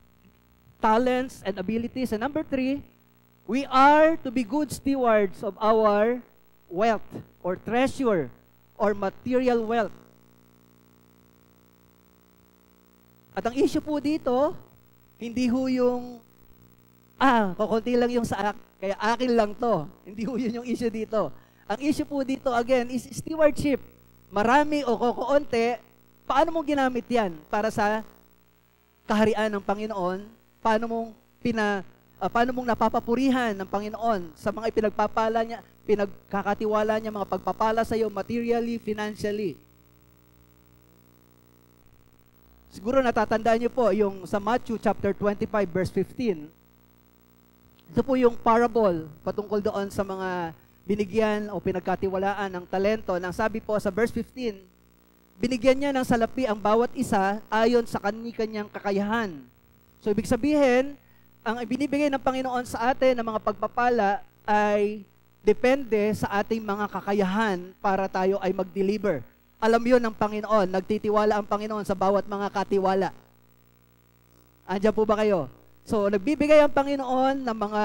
talents and abilities. And number 3, we are to be good stewards of our wealth or treasure or material wealth. At ang issue po dito, hindi ho yung, kukunti lang yung sa kaya akin lang to. Hindi ho yun yung issue dito. Ang issue po dito, again, is stewardship. Marami o kukunti, paano mo ginamit yan para sa kaharian ng Panginoon? Paano mong napapapurihan ng Panginoon sa mga ipinagpapala niya, pinagkakatiwala niya, mga pagpapala sa iyo materially, financially? Siguro natatandaan niyo po yung sa Matthew chapter 25 verse 15. Ito po yung parable patungkol doon sa mga binigyan o pinagkatiwalaan ng talento. Nang sabi po sa verse 15, binigyan niya ng salapi ang bawat isa ayon sa kanyang kakayahan. So ibig sabihin, ang ibinibigay ng Panginoon sa atin ng mga pagpapala ay depende sa ating mga kakayahan para tayo ay mag-deliver. Alam yun ng Panginoon, nagtitiwala ang Panginoon sa bawat mga katiwala. Andiyan po ba kayo? So, nagbibigay ang Panginoon ng mga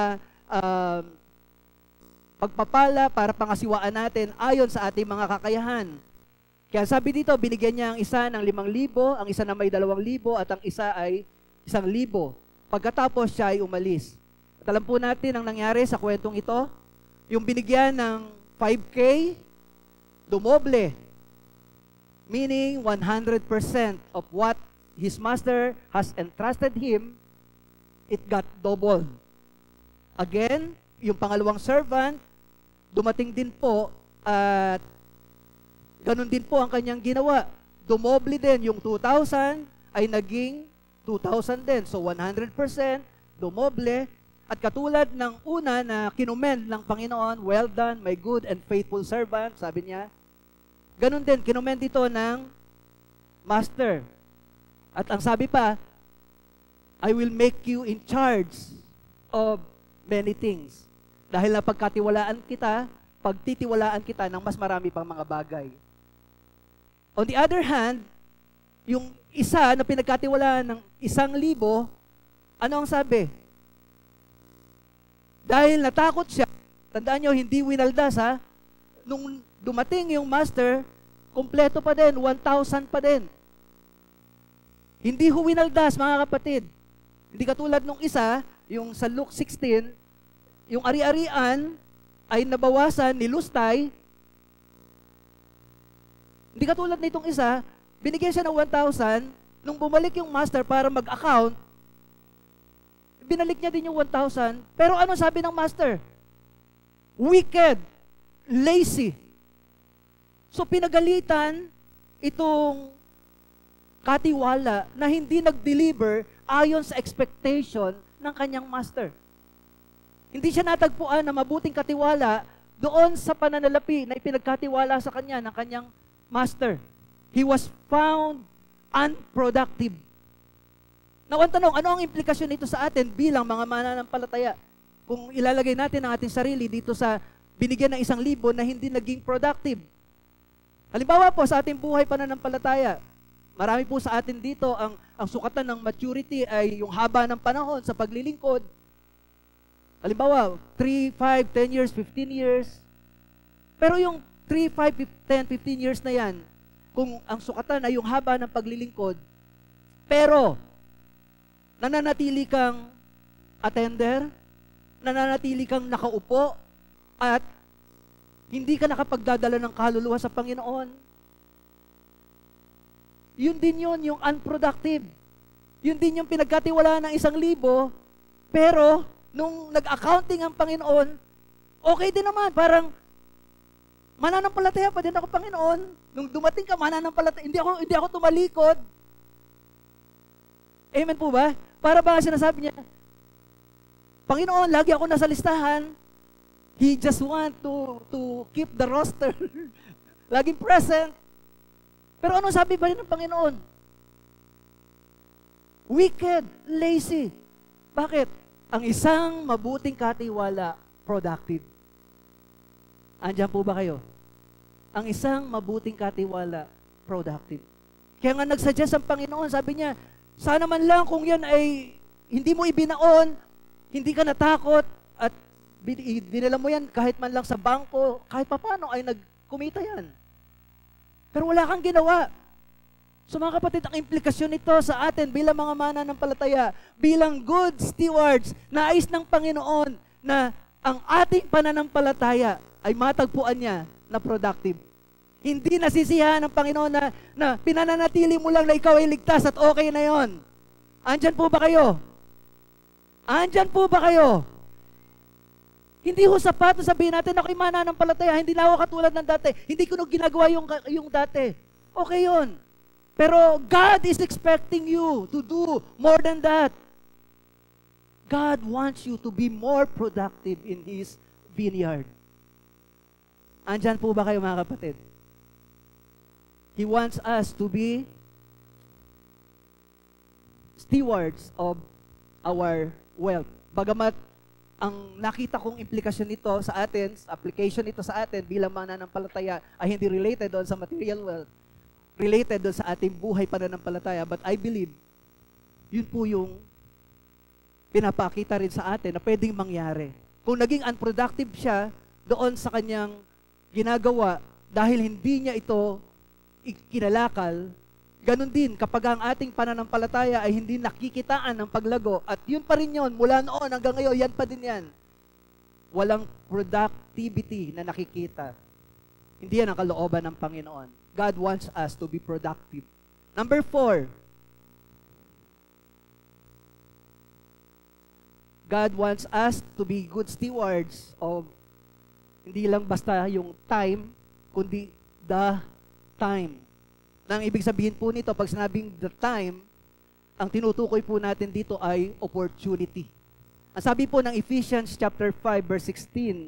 pagpapala para pangasiwaan natin ayon sa ating mga kakayahan. Kaya sabi dito, binigyan niya ang isa ng 5,000, ang isa na may 2,000, at ang isa ay 1,000. Pagkatapos siya ay umalis. At alam po natin ang nangyari sa kwentong ito, yung binigyan ng 5K, dumoble. Meaning 100% of what his master has entrusted him, it got doubled. Again, yung pangalawang servant, dumating din po at ganun din po ang kanyang ginawa. Dumoble din yung 2,000 ay naging 2,000 din. So 100%, dumoble. At katulad ng una na kinumend ng Panginoon, well done, my good and faithful servant, sabi niya, ganun din, kinumend ito ng master. At ang sabi pa, I will make you in charge of many things. Dahil napagkatiwalaan kita, pagtitiwalaan kita ng mas marami pang mga bagay. On the other hand, yung isa na pinagkatiwalaan ng 1,000, ano ang sabi? Dahil natakot siya, tandaan nyo, hindi winaldas ha, nung dumating yung master, kompleto pa din, 1,000 pa din. Hindi winaldas, mga kapatid. Hindi katulad nung isa, yung sa Luke 16, yung ari-arian ay nabawasan, nilustay. Hindi katulad nitong isa, binigyan siya ng 1,000, nung bumalik yung master para mag-account, binalik niya din yung 1,000. Pero ano sabi ng master? Wicked, lazy. So pinagalitan itong katiwala na hindi nag-deliver ayon sa expectation ng kanyang master. Hindi siya natagpuan na mabuting katiwala doon sa pananalapi na ipinagkatiwala sa kanya ng kanyang master. He was found unproductive. Now, ang tanong, ano ang implikasyon nito sa atin bilang mga mananampalataya? Kung ilalagay natin ang ating sarili dito sa binigyan ng 1,000 na hindi naging productive. Halimbawa po, sa ating buhay pananampalataya, marami po sa atin dito, ang sukatan ng maturity ay yung haba ng panahon sa paglilingkod. Halimbawa, 3, 5, 10 years, 15 years. Pero yung 3, 5, 10, 15 years na yan, kung ang sukatan ay yung haba ng paglilingkod, pero nananatili kang attender, nananatili kang nakaupo, at hindi ka nakapagdadala ng kaluluwa sa Panginoon, yun din yun, yung unproductive. Yun din yung pinagkatiwalaan ng 1,000, pero nung nag-accounting ang Panginoon, okay din naman, parang mananampalataya pa din ako, Panginoon. Nung dumating ka, mananampalataya, hindi ako tumalikod. Amen po ba? Para ba sinasabi niya, Panginoon, lagi ako nasa listahan. He just want to keep the roster. Laging present. Pero ano sabi ba rin ng Panginoon? Wicked, lazy. Bakit? Ang isang mabuting katiwala, productive. Andiyan po ba kayo? Ang isang mabuting katiwala, productive. Kaya nga nagsuggest ang Panginoon, sabi niya, sana man lang kung yan ay hindi mo ibinaon, hindi ka natakot, at dinala mo yan kahit man lang sa bangko, kahit paano ay nagkumita yan. Pero wala kang ginawa. So mga kapatid, ang implikasyon nito sa atin bilang mga mananampalataya, bilang good stewards, nais ng Panginoon na ang ating pananampalataya ay matagpuan niya na productive. Hindi nasisiyahan ng Panginoon na pinananatili mo lang na ikaw ay ligtas at okay na yon. Andyan po ba kayo? Andyan po ba kayo? Hindi ho sapat na sabihin natin, ako'y mananampalataya, hindi na ako katulad ng dati. Hindi ko ginagawa yung dati. Okay yun. Pero God is expecting you to do more than that. God wants you to be more productive in His vineyard. Andyan po ba kayo, mga kapatid? He wants us to be stewards of our wealth. Bagamat ang nakita kong implikasyon nito sa atin, application nito sa atin bilang mananampalataya ay hindi related doon sa material wealth, related doon sa ating buhay pananampalataya. But I believe, yun po yung pinapakita rin sa atin na pwedeng mangyari. Kung naging unproductive siya doon sa kanyang ginagawa dahil hindi niya ito kinalakal, ganun din kapag ang ating pananampalataya ay hindi nakikitaan ng paglago, at yun pa rin yun, mula noon hanggang ngayon, yan pa din yan. Walang productivity na nakikita. Hindi yan ang kalooban ng Panginoon. God wants us to be productive. Number 4, God wants us to be good stewards of hindi lang basta yung time, kundi the time. Nang ibig sabihin po nito, pag sinabing the time, ang tinutukoy po natin dito ay opportunity. Ang sabi po ng Ephesians chapter 5 verse 16,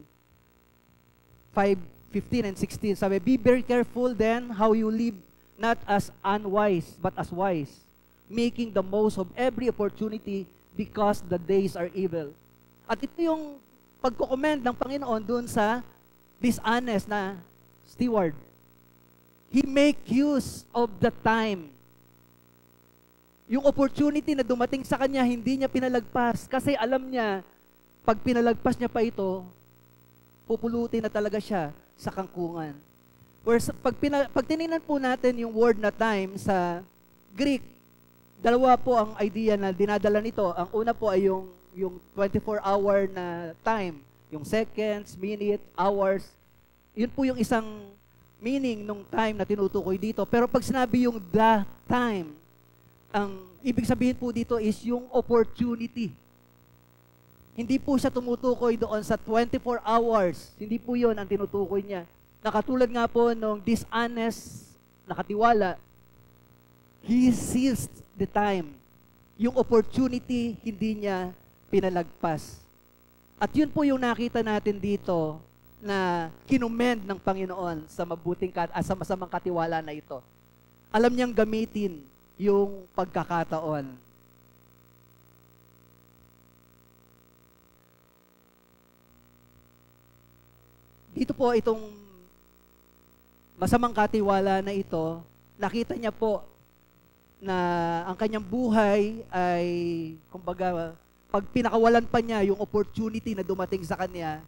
5:15 and 16, sabi, be very careful then how you live, not as unwise, but as wise, making the most of every opportunity because the days are evil. At ito yung pagko-commend ng Panginoon dun sa dishonest na steward. He make use of the time. Yung opportunity na dumating sa kanya, hindi niya pinalagpas. Kasi alam niya, pag pinalagpas niya pa ito, pupulutin na talaga siya sa kangkungan. Whereas, pag tinignan po natin yung word na time sa Greek, dalawa po ang idea na dinadala nito. Ang una po ay yung 24-hour na time. Yung seconds, minute, hours. Yun po yung isang meaning nung time na tinutukoy dito. Pero pag sinabi yung the time, ang ibig sabihin po dito is yung opportunity. Hindi po siya tumutukoy doon sa 24 hours. Hindi po yun ang tinutukoy niya. Nakatulad nga po nung dishonest nakatiwala, he seized the time. Yung opportunity, hindi niya pinalagpas. At yun po yung nakita natin dito na kinumend ng Panginoon sa sa masamang katiwala na ito. Alam niyang gamitin yung pagkakataon. Dito po itong masamang katiwala na ito, nakita niya po na ang kanyang buhay ay, kumbaga, pag pinakawalan pa niya yung opportunity na dumating sa kanya,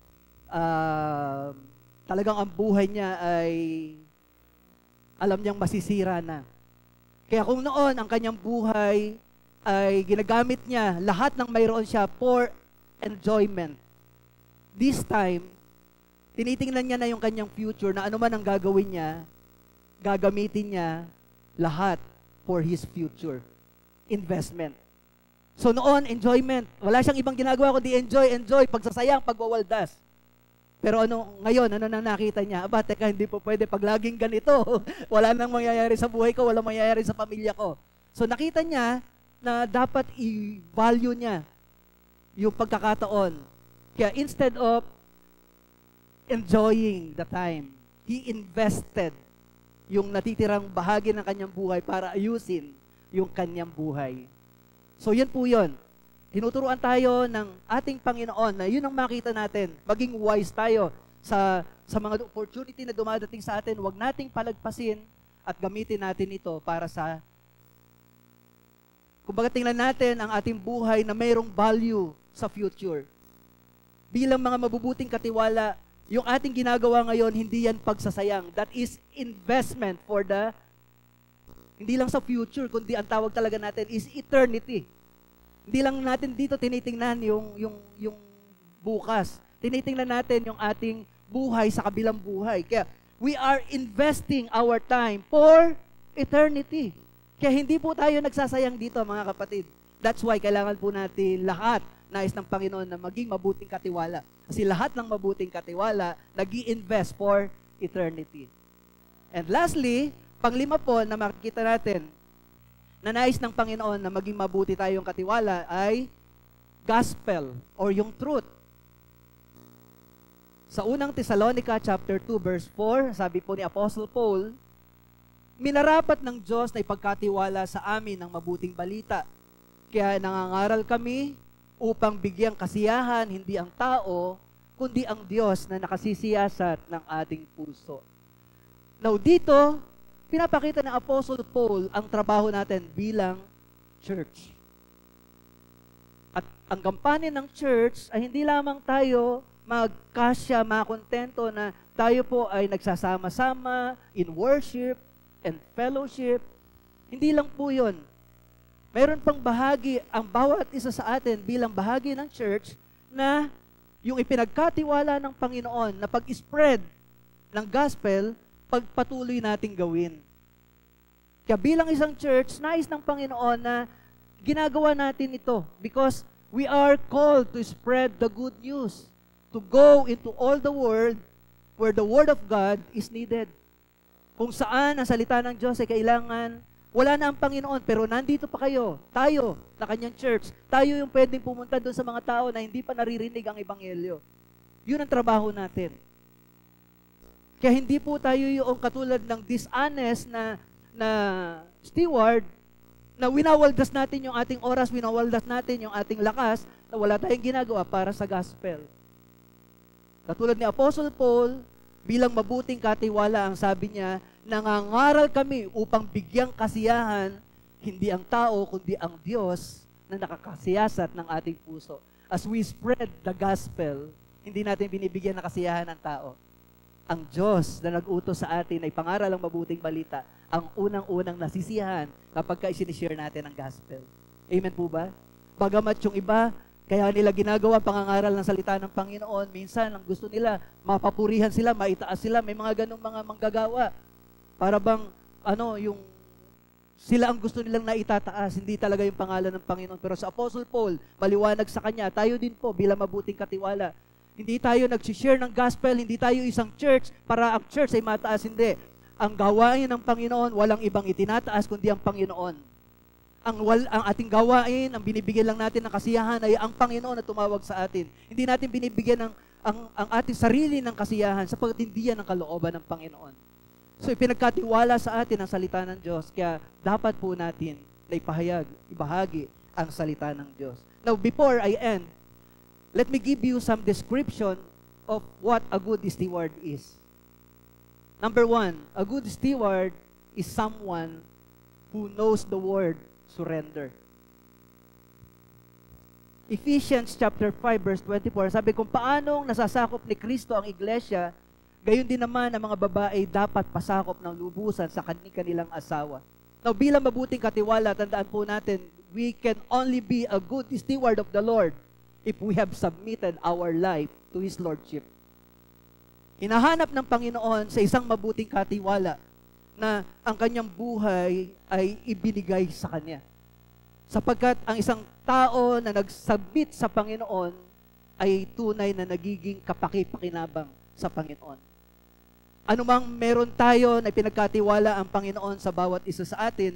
talagang ang buhay niya ay alam niyang masisira na. Kaya kung noon ang kanyang buhay ay ginagamit niya lahat ng mayroon siya for enjoyment, this time, tinitingnan niya na yung kanyang future na ano man ang gagawin niya, gagamitin niya lahat for his future. Investment. So noon, enjoyment. Wala siyang ibang ginagawa kundi enjoy, pagsasayang, pagwawaldas. Pero ngayon, ano na nakita niya? Aba, teka, hindi po pwede pag laging ganito. Wala nang mangyayari sa buhay ko, wala mangyayari sa pamilya ko. So nakita niya na dapat i-value niya yung pagkakataon. Kaya instead of enjoying the time, he invested yung natitirang bahagi ng kanyang buhay para ayusin yung kanyang buhay. So yan po yun. Tinuturuan tayo ng ating Panginoon na yun ang makita natin. Maging wise tayo sa mga opportunity na dumadating sa atin. Huwag nating palagpasin at gamitin natin ito para sa, kumbaga tingnan natin ang ating buhay na mayroong value sa future. Bilang mga mabubuting katiwala, yung ating ginagawa ngayon, hindi yan pagsasayang. That is investment for hindi lang sa future, kundi ang tawag talaga natin is eternity. Hindi lang natin dito tinitingnan yung bukas. Tinitingnan natin yung ating buhay sa kabilang buhay. Kaya we are investing our time for eternity. Kaya hindi po tayo nagsasayang dito, mga kapatid. That's why kailangan po natin lahat, nais ng Panginoon, na maging mabuting katiwala. Kasi lahat ng mabuting katiwala, nag-i-invest for eternity. And lastly, panglima po na makikita natin, na nais ng Panginoon na maging mabuti tayong katiwala ay gospel or yung truth. Sa unang Thessalonica chapter 2 verse 4, sabi po ni Apostle Paul, minarapat ng Diyos na ipagkatiwala sa amin ng mabuting balita. Kaya nangangaral kami upang bigyang kasiyahan hindi ang tao, kundi ang Diyos na nakasisiyasat ng ating puso. Now dito, pinapakita ng Apostle Paul ang trabaho natin bilang church. At ang kampanya ng church ay hindi lamang tayo magkasya, makontento na tayo po ay nagsasama-sama in worship and fellowship. Hindi lang po yun. Mayroon pang bahagi ang bawat isa sa atin bilang bahagi ng church na yung ipinagkatiwala ng Panginoon na pag-spread ng gospel, pagpatuloy nating gawin. Kaya bilang isang church, nais ng Panginoon na ginagawa natin ito because We are called to spread the good news, to go into all the world where the Word of God is needed. Kung saan ang salita ng Diyos ay kailangan, wala na ang Panginoon, pero nandito pa kayo, tayo, na kanyang church, tayo yung pwedeng pumunta doon sa mga tao na hindi pa naririnig ang Ebanghelyo. Yun ang trabaho natin. Kaya hindi po tayo yung katulad ng dishonest na steward, na winawaldas natin yung ating oras, winawaldas natin yung ating lakas, na wala tayong ginagawa para sa gospel. Katulad ni Apostle Paul, bilang mabuting katiwala, ang sabi niya, nangangaral kami upang bigyang kasiyahan, hindi ang tao, kundi ang Diyos na nakakasiyasat ng ating puso. As we spread the gospel, hindi natin binibigyan ng kasiyahan ng tao. Ang Diyos na nag-utos sa atin ay pangaral ang mabuting balita, ang unang-unang nasisiyahan kapag ka-sinishare natin ang gospel. Amen po ba? Bagamat yung iba, kaya nila ginagawa pangangaral ng salita ng Panginoon, minsan ang gusto nila, mapapurihan sila, maitaas sila, may mga ganong mga manggagawa. Para bang, yung sila ang gusto nilang naitataas, hindi talaga yung pangalan ng Panginoon. Pero sa Apostle Paul, maliwanag sa kanya, tayo din po bilang mabuting katiwala. Hindi tayo nag-share ng gospel, hindi tayo isang church para ang church ay mataas, hindi. Ang gawain ng Panginoon, walang ibang itinataas kundi ang Panginoon. Ang ating gawain, ang binibigyan lang natin ng kasiyahan ay ang Panginoon na tumawag sa atin. Hindi natin binibigyan ang ating sarili ng kasiyahan sapagkat hindi yan ang kalooban ng Panginoon. So ipinagkatiwala sa atin ang salita ng Diyos, kaya dapat po natin na ibahagi ang salita ng Diyos. Now, before I end, let me give you some description of what a good steward is. Number 1, a good steward is someone who knows the word surrender. Ephesians chapter 5 verse 24, sabi kung paanong nasasakop ni Kristo ang iglesia, gayon din naman ang mga babae dapat pasakop ng lubusan sa kanilang asawa. Now, bilang mabuting katiwala, tandaan po natin, we can only be a good steward of the Lord if we have submitted our life to His Lordship. Hinahanap ng Panginoon sa isang mabuting katiwala na ang kanyang buhay ay ibinigay sa Kanya. Sapagkat ang isang tao na nag-submit sa Panginoon ay tunay na nagiging kapaki-pakinabang sa Panginoon. Anumang meron tayo na pinagkatiwala ang Panginoon sa bawat isa sa atin,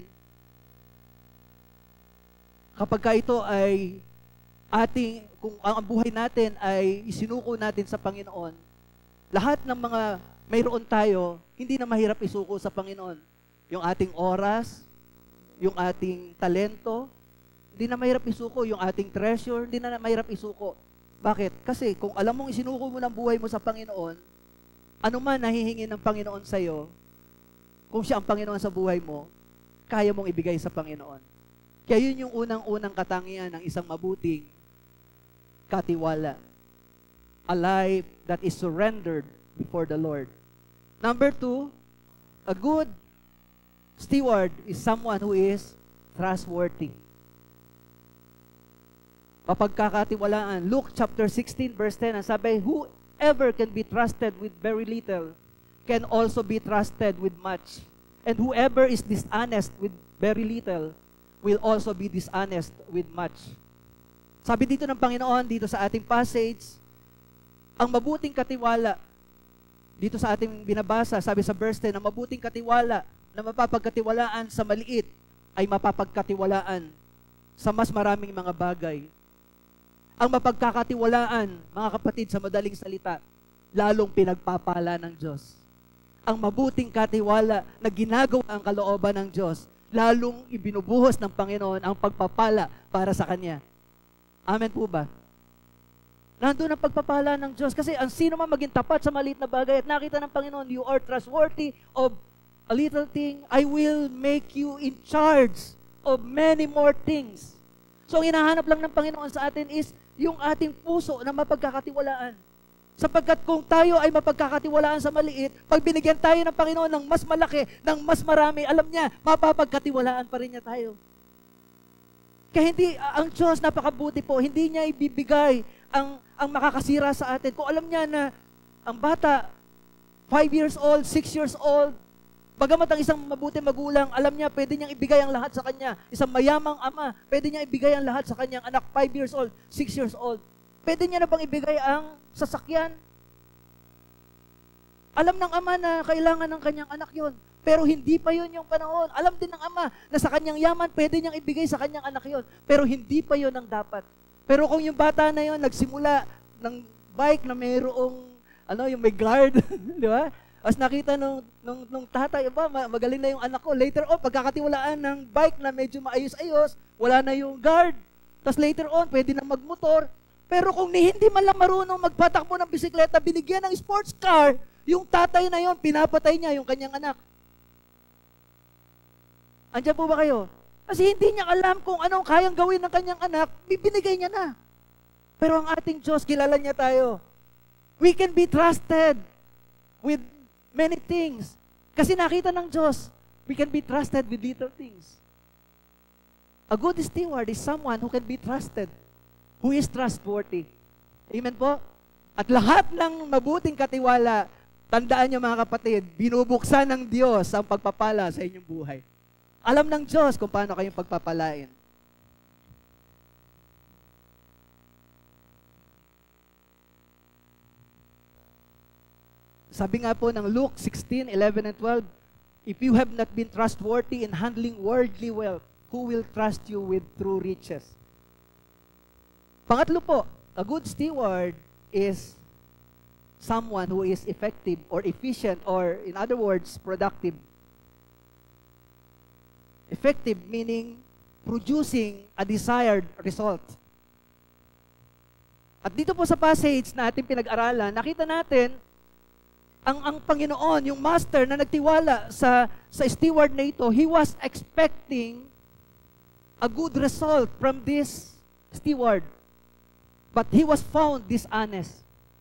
kapag ito ay kung ang buhay natin ay isinuko natin sa Panginoon, lahat ng mga mayroon tayo, hindi na mahirap isuko sa Panginoon. Yung ating oras, yung ating talento, hindi na mahirap isuko. Yung ating treasure, hindi na mahirap isuko. Bakit? Kasi kung alam mong isinuko mo ng buhay mo sa Panginoon, ano man nahihingi ng Panginoon sa'yo, kung siya ang Panginoon sa buhay mo, kaya mong ibigay sa Panginoon. Kaya yun yung unang-unang katangian ng isang mabuting katiwala. A life that is surrendered before the Lord. Number 2, a good steward is someone who is trustworthy. Mapagkakatiwalaan. Luke chapter 16 verse 10, ang sabi, whoever can be trusted with very little can also be trusted with much. And whoever is dishonest with very little will also be dishonest with much. Sabi dito ng Panginoon, dito sa ating passage, ang mabuting katiwala, dito sa ating binabasa, sabi sa verse 10, ang mabuting katiwala na mapapagkatiwalaan sa maliit ay mapapagkatiwalaan sa mas maraming mga bagay. Ang mapagkakatiwalaan, mga kapatid, sa madaling salita, lalong pinagpapala ng Diyos. Ang mabuting katiwala na ginagawa ang kalooban ng Diyos, lalong ibinubuhos ng Panginoon ang pagpapala para sa Kanya. Amen po ba? Nandun ang pagpapala ng Diyos. Kasi ang sino man maging tapat sa maliit na bagay at nakita ng Panginoon, you are trustworthy of a little thing, I will make you in charge of many more things. So ang hinahanap lang ng Panginoon sa atin is yung ating puso na mapagkakatiwalaan. Sapagkat kung tayo ay mapagkakatiwalaan sa maliit, pag binigyan tayo ng Panginoon ng mas malaki, ng mas marami, alam niya, mapapagkatiwalaan pa rin niya tayo. Kaya ang Diyos napakabuti po, hindi niya ibibigay ang makakasira sa atin. Kung alam niya na ang bata, 5 years old, 6 years old, Bagamat ang isang mabuti magulang, alam niya, pwede niyang ibigay ang lahat sa kanya. Isang mayamang ama, pwede niyang ibigay ang lahat sa kanyang anak, 5 years old, 6 years old. Pwede niya na bang ibigay ang sasakyan? Alam ng ama na kailangan ng kanyang anak yon, pero hindi pa yon yung panahon. Alam din ng ama na sa kanyang yaman, pwede niyang ibigay sa kanyang anak yon, pero hindi pa yon ang dapat. Pero kung yung bata na yon nagsimula ng bike na mayroong, yung may guard, di ba? As nakita nung tatay, magaling na yung anak ko. Later on, pagkakatiwalaan ng bike na medyo maayos-ayos, wala na yung guard. Tapos later on, pwede na magmotor. Pero kung hindi man lang marunong magpatakbo ng bisikleta, binigyan ng sports car, yung tatay na yon, pinapatay niya yung kanyang anak. Andiyan po ba kayo? Kasi hindi niya alam kung anong kayang gawin ng kanyang anak, bibinigay niya na. Pero ang ating Diyos, kilala niya tayo. We can be trusted with many things. Kasi nakita ng Diyos, we can be trusted with little things. A good steward is someone who can be trusted, who is trustworthy. Amen po? At lahat ng mabuting katiwala, tandaan niyo mga kapatid, binubuksan ng Diyos ang pagpapala sa inyong buhay. Alam ng Diyos kung paano kayong pagpapalain. Sabi nga po ng Luke 16:11 and 12, if you have not been trustworthy in handling worldly wealth, who will trust you with true riches? Pangatlo po, a good steward is someone who is effective or efficient, or in other words, productive. Effective meaning producing a desired result. At dito po sa passage na ating pinag-aralan, nakita natin ang Panginoon, yung master na nagtiwala sa steward na ito, he was expecting a good result from this steward. But he was found dishonest.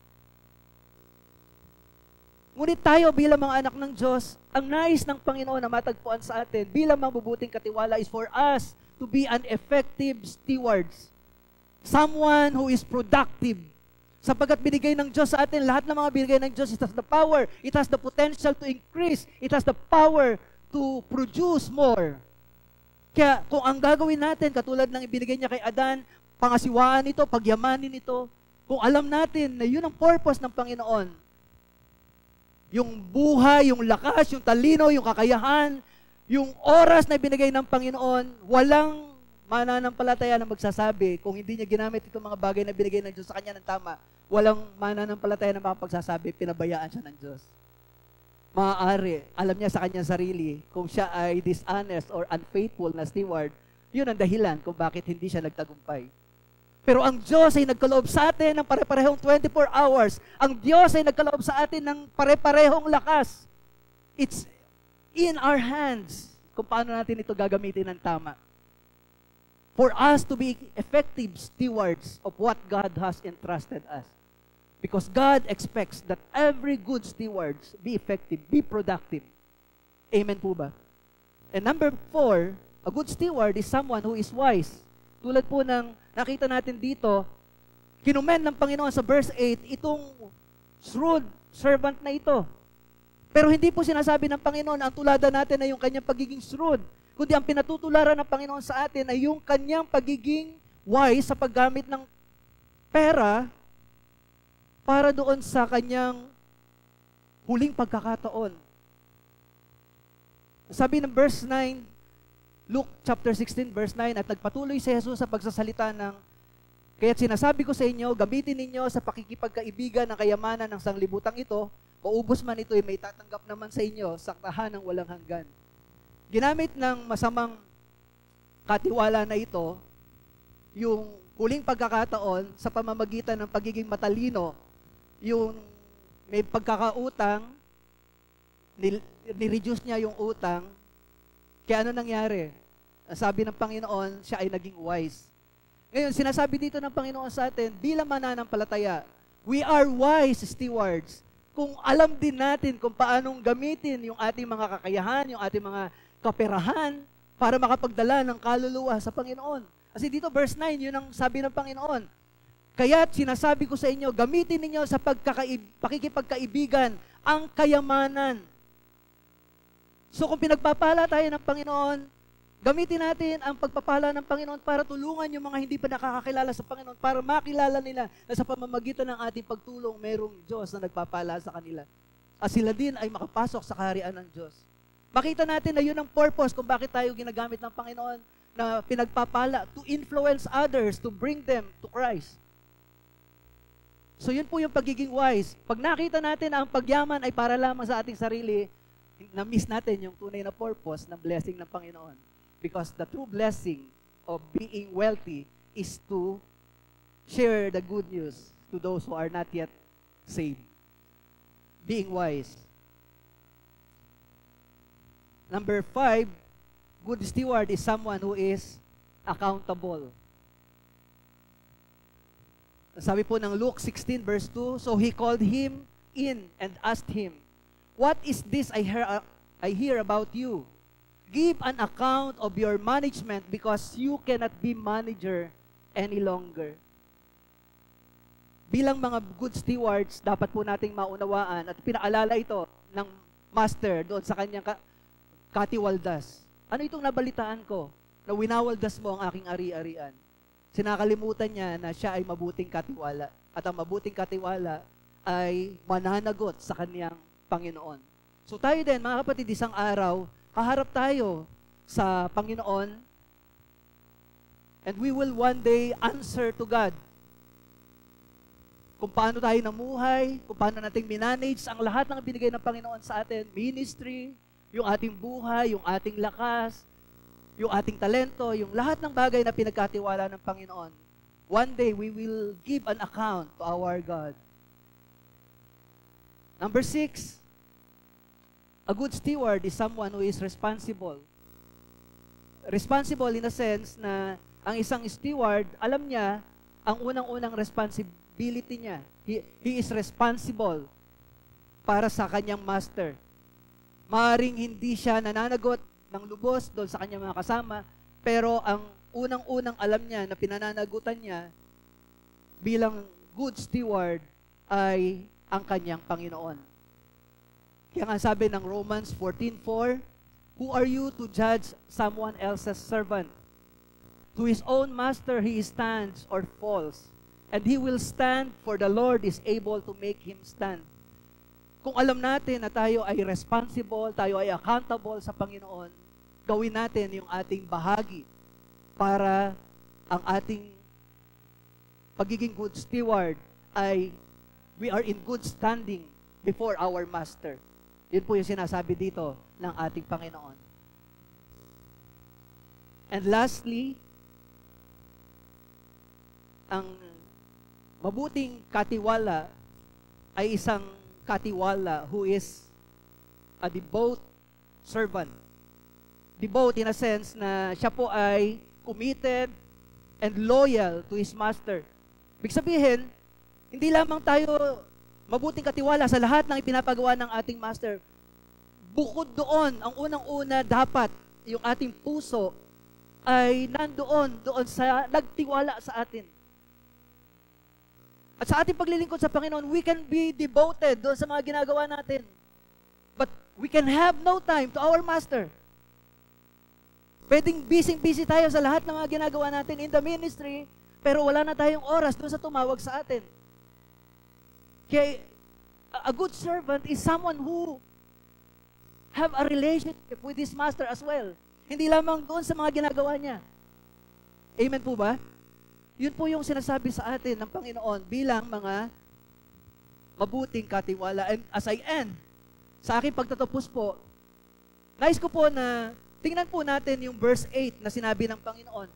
Ngunit tayo bilang mga anak ng Diyos, ang nais ng Panginoon na matagpuan sa atin bilang mabubuting katiwala is for us to be an effective stewards. Someone who is productive. Sapagkat binigay ng Diyos sa atin, lahat ng mga binigay ng Diyos, it has the power, it has the potential to increase, it has the power to produce more. Kaya kung ang gagawin natin, katulad ng ibinigay niya kay Adan, pangasiwaan ito, pagyamanin ito, kung alam natin na yun ang purpose ng Panginoon, yung buhay, yung lakas, yung talino, yung kakayahan, yung oras na binigay ng Panginoon, walang mananampalataya na magsasabi, kung hindi niya ginamit itong mga bagay na binigay ng Diyos sa kanya ng tama, walang mananampalataya na makapagsasabi, pinabayaan siya ng Diyos. Maaari, alam niya sa kanyang sarili, kung siya ay dishonest or unfaithful na steward, yun ang dahilan kung bakit hindi siya nagtagumpay. Pero ang Diyos ay nagkaloob sa atin ng pare-parehong 24 hours. Ang Diyos ay nagkaloob sa atin ng pare-parehong lakas. It's in our hands kung paano natin ito gagamitin ng tama. For us to be effective stewards of what God has entrusted us. Because God expects that every good stewards be effective, be productive. Amen po ba? And number 4, a good steward is someone who is wise. Tulad po ng nakita natin dito, kinumen ng Panginoon sa verse 8, itong shrewd servant na ito. Pero hindi po sinasabi ng Panginoon, ang tulada natin ay yung kanyang pagiging shrewd. Kundi ang pinatutularan ng Panginoon sa atin ay yung kanyang pagiging wise sa paggamit ng pera para doon sa kanyang huling pagkakataon. Sabi ng verse 9, Luke chapter 16 verse 9, at nagpatuloy si Jesus sa pagsasalita ng, kaya't sinasabi ko sa inyo, gamitin ninyo sa pakikipagkaibigan ng kayamanan ng sanglibutang ito, maubos man ito ay may tatanggap naman sa inyo sa tahanang walang hanggan. Ginamit ng masamang katiwala na ito, yung huling pagkakataon sa pamamagitan ng pagiging matalino, yung may pagkakautang, ni-reduce niya yung utang, kaya ano nangyari? Sabi ng Panginoon, siya ay naging wise. Ngayon, sinasabi dito ng Panginoon sa atin, bilang mananampalataya, we are wise stewards. Kung alam din natin kung paanong gamitin yung ating mga kakayahan, yung ating mga kaperahan, para makapagdala ng kaluluwa sa Panginoon. Kasi dito verse 9, yun ang sabi ng Panginoon. Kaya't sinasabi ko sa inyo, gamitin ninyo sa pakikipagkaibigan ang kayamanan. So kung pinagpapala tayo ng Panginoon, gamitin natin ang pagpapala ng Panginoon para tulungan yung mga hindi pa nakakakilala sa Panginoon, para makilala nila na sa pamamagitan ng ating pagtulong, mayroong Diyos na nagpapala sa kanila. At sila din ay makapasok sa kaharian ng Diyos. Makita natin na yun ang purpose kung bakit tayo ginagamit ng Panginoon na pinagpapala, to influence others, to bring them to Christ. So yun po yung pagiging wise. Pag nakita natin na ang pagyaman ay para lamang sa ating sarili, na-miss natin yung tunay na purpose ng blessing ng Panginoon. Because the true blessing of being wealthy is to share the good news to those who are not yet saved. Being wise. Number 5, good steward is someone who is accountable. Sabi po ng Luke 16 verse 2, so he called him in and asked him, what is this I hear about you? Give an account of your management because you cannot be manager any longer. Bilang mga good stewards, dapat po nating maunawaan at pinaalala ito ng master doon sa kanyang katiwaldas. Ano itong nabalitaan ko? Na winawaldas mo ang aking ari-arian. Sinakalimutan niya na siya ay mabuting katiwala. At ang mabuting katiwala ay mananagot sa kanyang Panginoon. So tayo din, mga kapatid, isang araw, kaharap tayo sa Panginoon and we will one day answer to God. Kung paano tayo namuhay, kung paano natin minanage ang lahat ng binigay ng Panginoon sa atin, ministry, yung ating buhay, yung ating lakas, yung ating talento, yung lahat ng bagay na pinagkatiwala ng Panginoon. One day, we will give an account to our God. Number 6, a good steward is someone who is responsible. Responsible in a sense na ang isang steward, alam niya ang unang-unang responsibility niya. He is responsible para sa kanyang master. Maaring hindi siya nananagot ng lubos doon sa kanyang mga kasama, pero ang unang-unang alam niya na pinananagutan niya bilang good steward ay ang kanyang Panginoon. Kaya nga sabi ng Romans 14:4, who are you to judge someone else's servant? To his own master he stands or falls, and he will stand, for the Lord is able to make him stand. Kung alam natin na tayo ay responsible, tayo ay accountable sa Panginoon, gawin natin yung ating bahagi para ang ating pagiging good steward ay we are in good standing before our Master. Yun po yung sinasabi dito ng ating Panginoon. And lastly, ang mabuting katiwala ay isang katiwala who is a devout servant. Devout in a sense na siya po ay committed and loyal to his master. Ibig sabihin, hindi lamang tayo mabuting katiwala sa lahat ng ipinapagawa ng ating master. Bukod doon, ang unang-una dapat yung ating puso ay doon sa nagtiwala sa atin. At sa ating paglilingkod sa Panginoon, we can be devoted doon sa mga ginagawa natin. But we can have no time to our Master. Pwedeng busy tayo sa lahat ng mga ginagawa natin in the ministry, pero wala na tayong oras doon sa tumawag sa atin. Kaya a good servant is someone who have a relationship with his Master as well. Hindi lamang doon sa mga ginagawa niya. Amen po ba? Yun po yung sinasabi sa atin ng Panginoon bilang mga mabuting katiwala. And as I end, sa aking pagtatapos po, nais ko po na tingnan po natin yung verse 8 na sinabi ng Panginoon.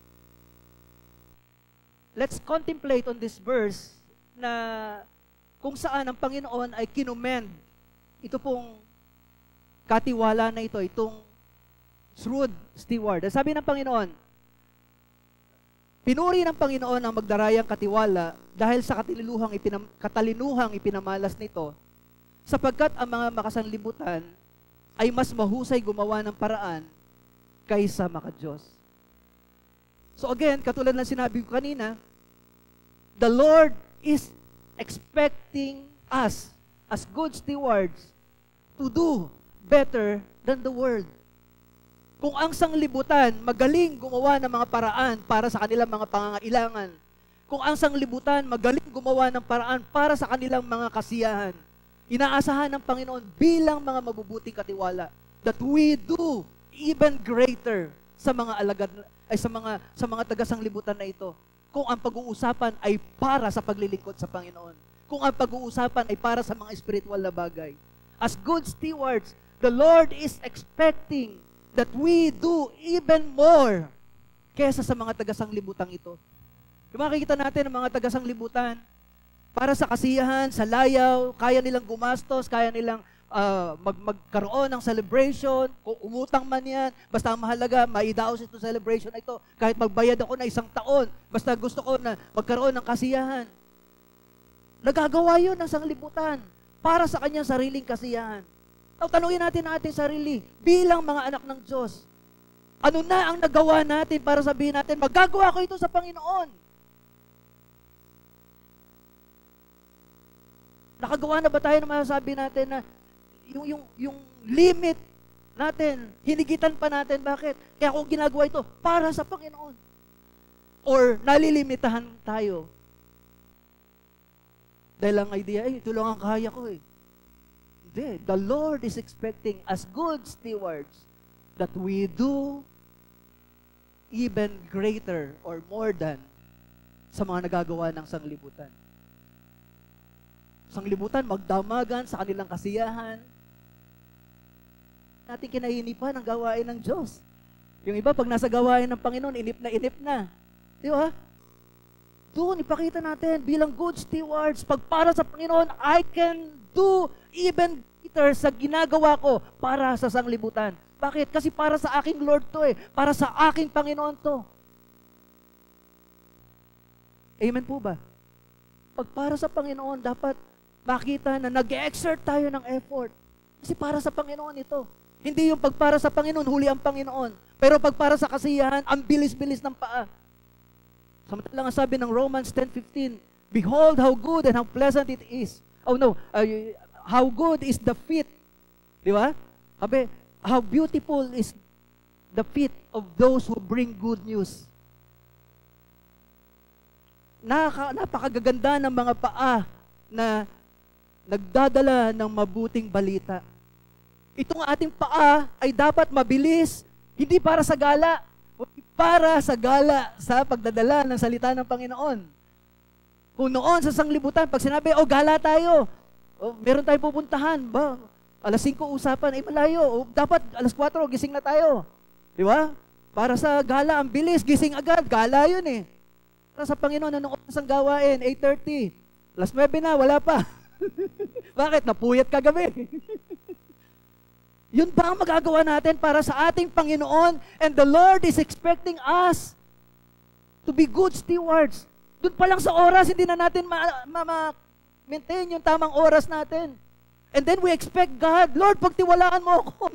Let's contemplate on this verse na kung saan ang Panginoon ay kinumend ito pong katiwala na ito, itong shrewd steward. Sabi ng Panginoon, pinuri ng Panginoon ang magdarayang katiwala dahil sa katalinuhang ipinamalas nito, sapagkat ang mga makasanlibutan ay mas mahusay gumawa ng paraan kaysa makadiyos. So again, katulad ng sinabi ko kanina, the Lord is expecting us as good stewards to do better than the world. Kung ang sanglibutan magaling gumawa ng mga paraan para sa kanilang mga pangangailangan, kung ang sanglibutan magaling gumawa ng paraan para sa kanilang mga kasiyahan, inaasahan ng Panginoon bilang mga mabubuting katiwala that we do even greater sa mga alagad ay sa mga taga-sanglibutan na ito. Kung ang pag-uusapan ay para sa paglilingkod sa Panginoon, kung ang pag-uusapan ay para sa mga spiritual na bagay. As good stewards, the Lord is expecting that we do even more kesa sa mga taga-sanglibutan ito. Yung makikita natin ang mga taga-sanglibutan, para sa kasiyahan, sa layaw, kaya nilang gumastos, kaya nilang magkaroon ng celebration, kung umutang man yan, basta ang mahalaga, maidaos ito celebration na ito, kahit magbayad ako na 1 taon, basta gusto ko na magkaroon ng kasiyahan. Nagagawa yun ng sanglibutan para sa kanyang sariling kasiyahan. Tanungin natin ang ating sarili, bilang mga anak ng Diyos, ano na ang nagawa natin para sabihin natin, magagawa ko ito sa Panginoon? Nakagawa na ba tayo na masasabi natin na yung limit natin, hinigitan pa natin, bakit? Kaya kung ginagawa ito, para sa Panginoon. Or nalilimitahan tayo. Dahil ang idea, ito lang ang kaya ko eh. Hindi. The Lord is expecting as good stewards that we do even greater or more than sa mga nagagawa ng sanglibutan. Sanglibutan, magdamagan sa kanilang kasiyahan. Natin kinainipan ang gawain ng Diyos. Yung iba, pag nasa gawain ng Panginoon, inip na. Di ba? Doon, ipakita natin, bilang good stewards, pag para sa Panginoon, I can do even greater sa ginagawa ko para sa sanglibutan. Bakit? Kasi para sa aking Lord to eh. Para sa aking Panginoon to. Amen po ba? Pag para sa Panginoon, dapat makita na nag-exert tayo ng effort. Kasi para sa Panginoon ito. Hindi yung pagpara sa Panginoon, huli ang Panginoon. Pero pagpara sa kasiyahan, ang bilis-bilis ng paa. Samantalang sabi ng Romans 10:15, behold how good and how pleasant it is. Oh no, how good is the feet. Di ba? Sabi, how beautiful is the feet of those who bring good news. Napakagaganda ng mga paa na nagdadala ng mabuting balita. Itong ating paa ay dapat mabilis, hindi para sa gala, para sa gala sa pagdadala ng salita ng Panginoon. Kung noon sa sanglibutan, pag sinabi, gala tayo, meron tayong pupuntahan, ba? Alas 5 usapan, malayo, dapat alas 4, gising na tayo. Di ba? Para sa gala, ang bilis, gising agad, gala yun eh. Para sa Panginoon, anong oras ang gawain? 8:30. Alas 9 na, wala pa. Bakit? Napuyat kagabi. Yun ba ang magagawa natin para sa ating Panginoon? And the Lord is expecting us to be good stewards. Doon pa lang sa oras, hindi na natin ma-maintain yung tamang oras natin. And then we expect God, Lord, pagtiwalaan mo ako.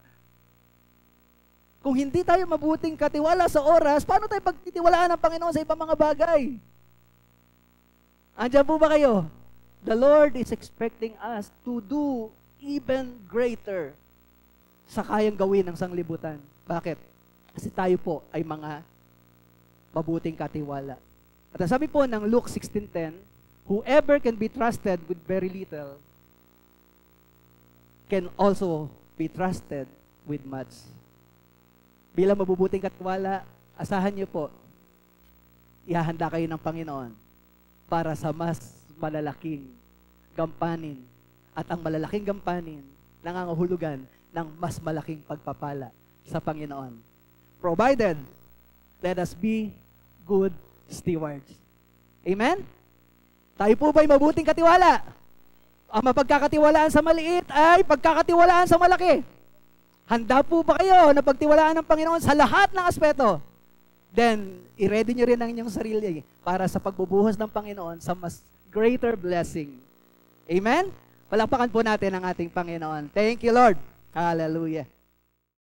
Kung hindi tayo mabuting katiwala sa oras, paano tayo pagtitiwalaan ng Panginoon sa ibang mga bagay? Andiyan po ba kayo? The Lord is expecting us to do even greater sa kayang gawin ng sanglibutan. Bakit? Kasi tayo po ay mga mabuting katiwala. At sabi po ng Luke 16:10, whoever can be trusted with very little can also be trusted with much. Bilang mabubuting katiwala, asahan niyo po, ihahanda kayo ng Panginoon para sa mas malalaking gampanin. At ang malalaking gampanin, nangangahulugan ng mas malaking pagpapala sa Panginoon. Provided, let us be good stewards. Amen? Tayo po ba'y mabuting katiwala? Ang mapagkakatiwalaan sa maliit ay pagkakatiwalaan sa malaki. Handa po ba kayo na pagtiwalaan ng Panginoon sa lahat ng aspeto? Then, i-ready nyo rin ang inyong sarili para sa pagbubuhos ng Panginoon sa mas greater blessing. Amen? Palakpakan po natin ang ating Panginoon. Thank you, Lord. Hallelujah.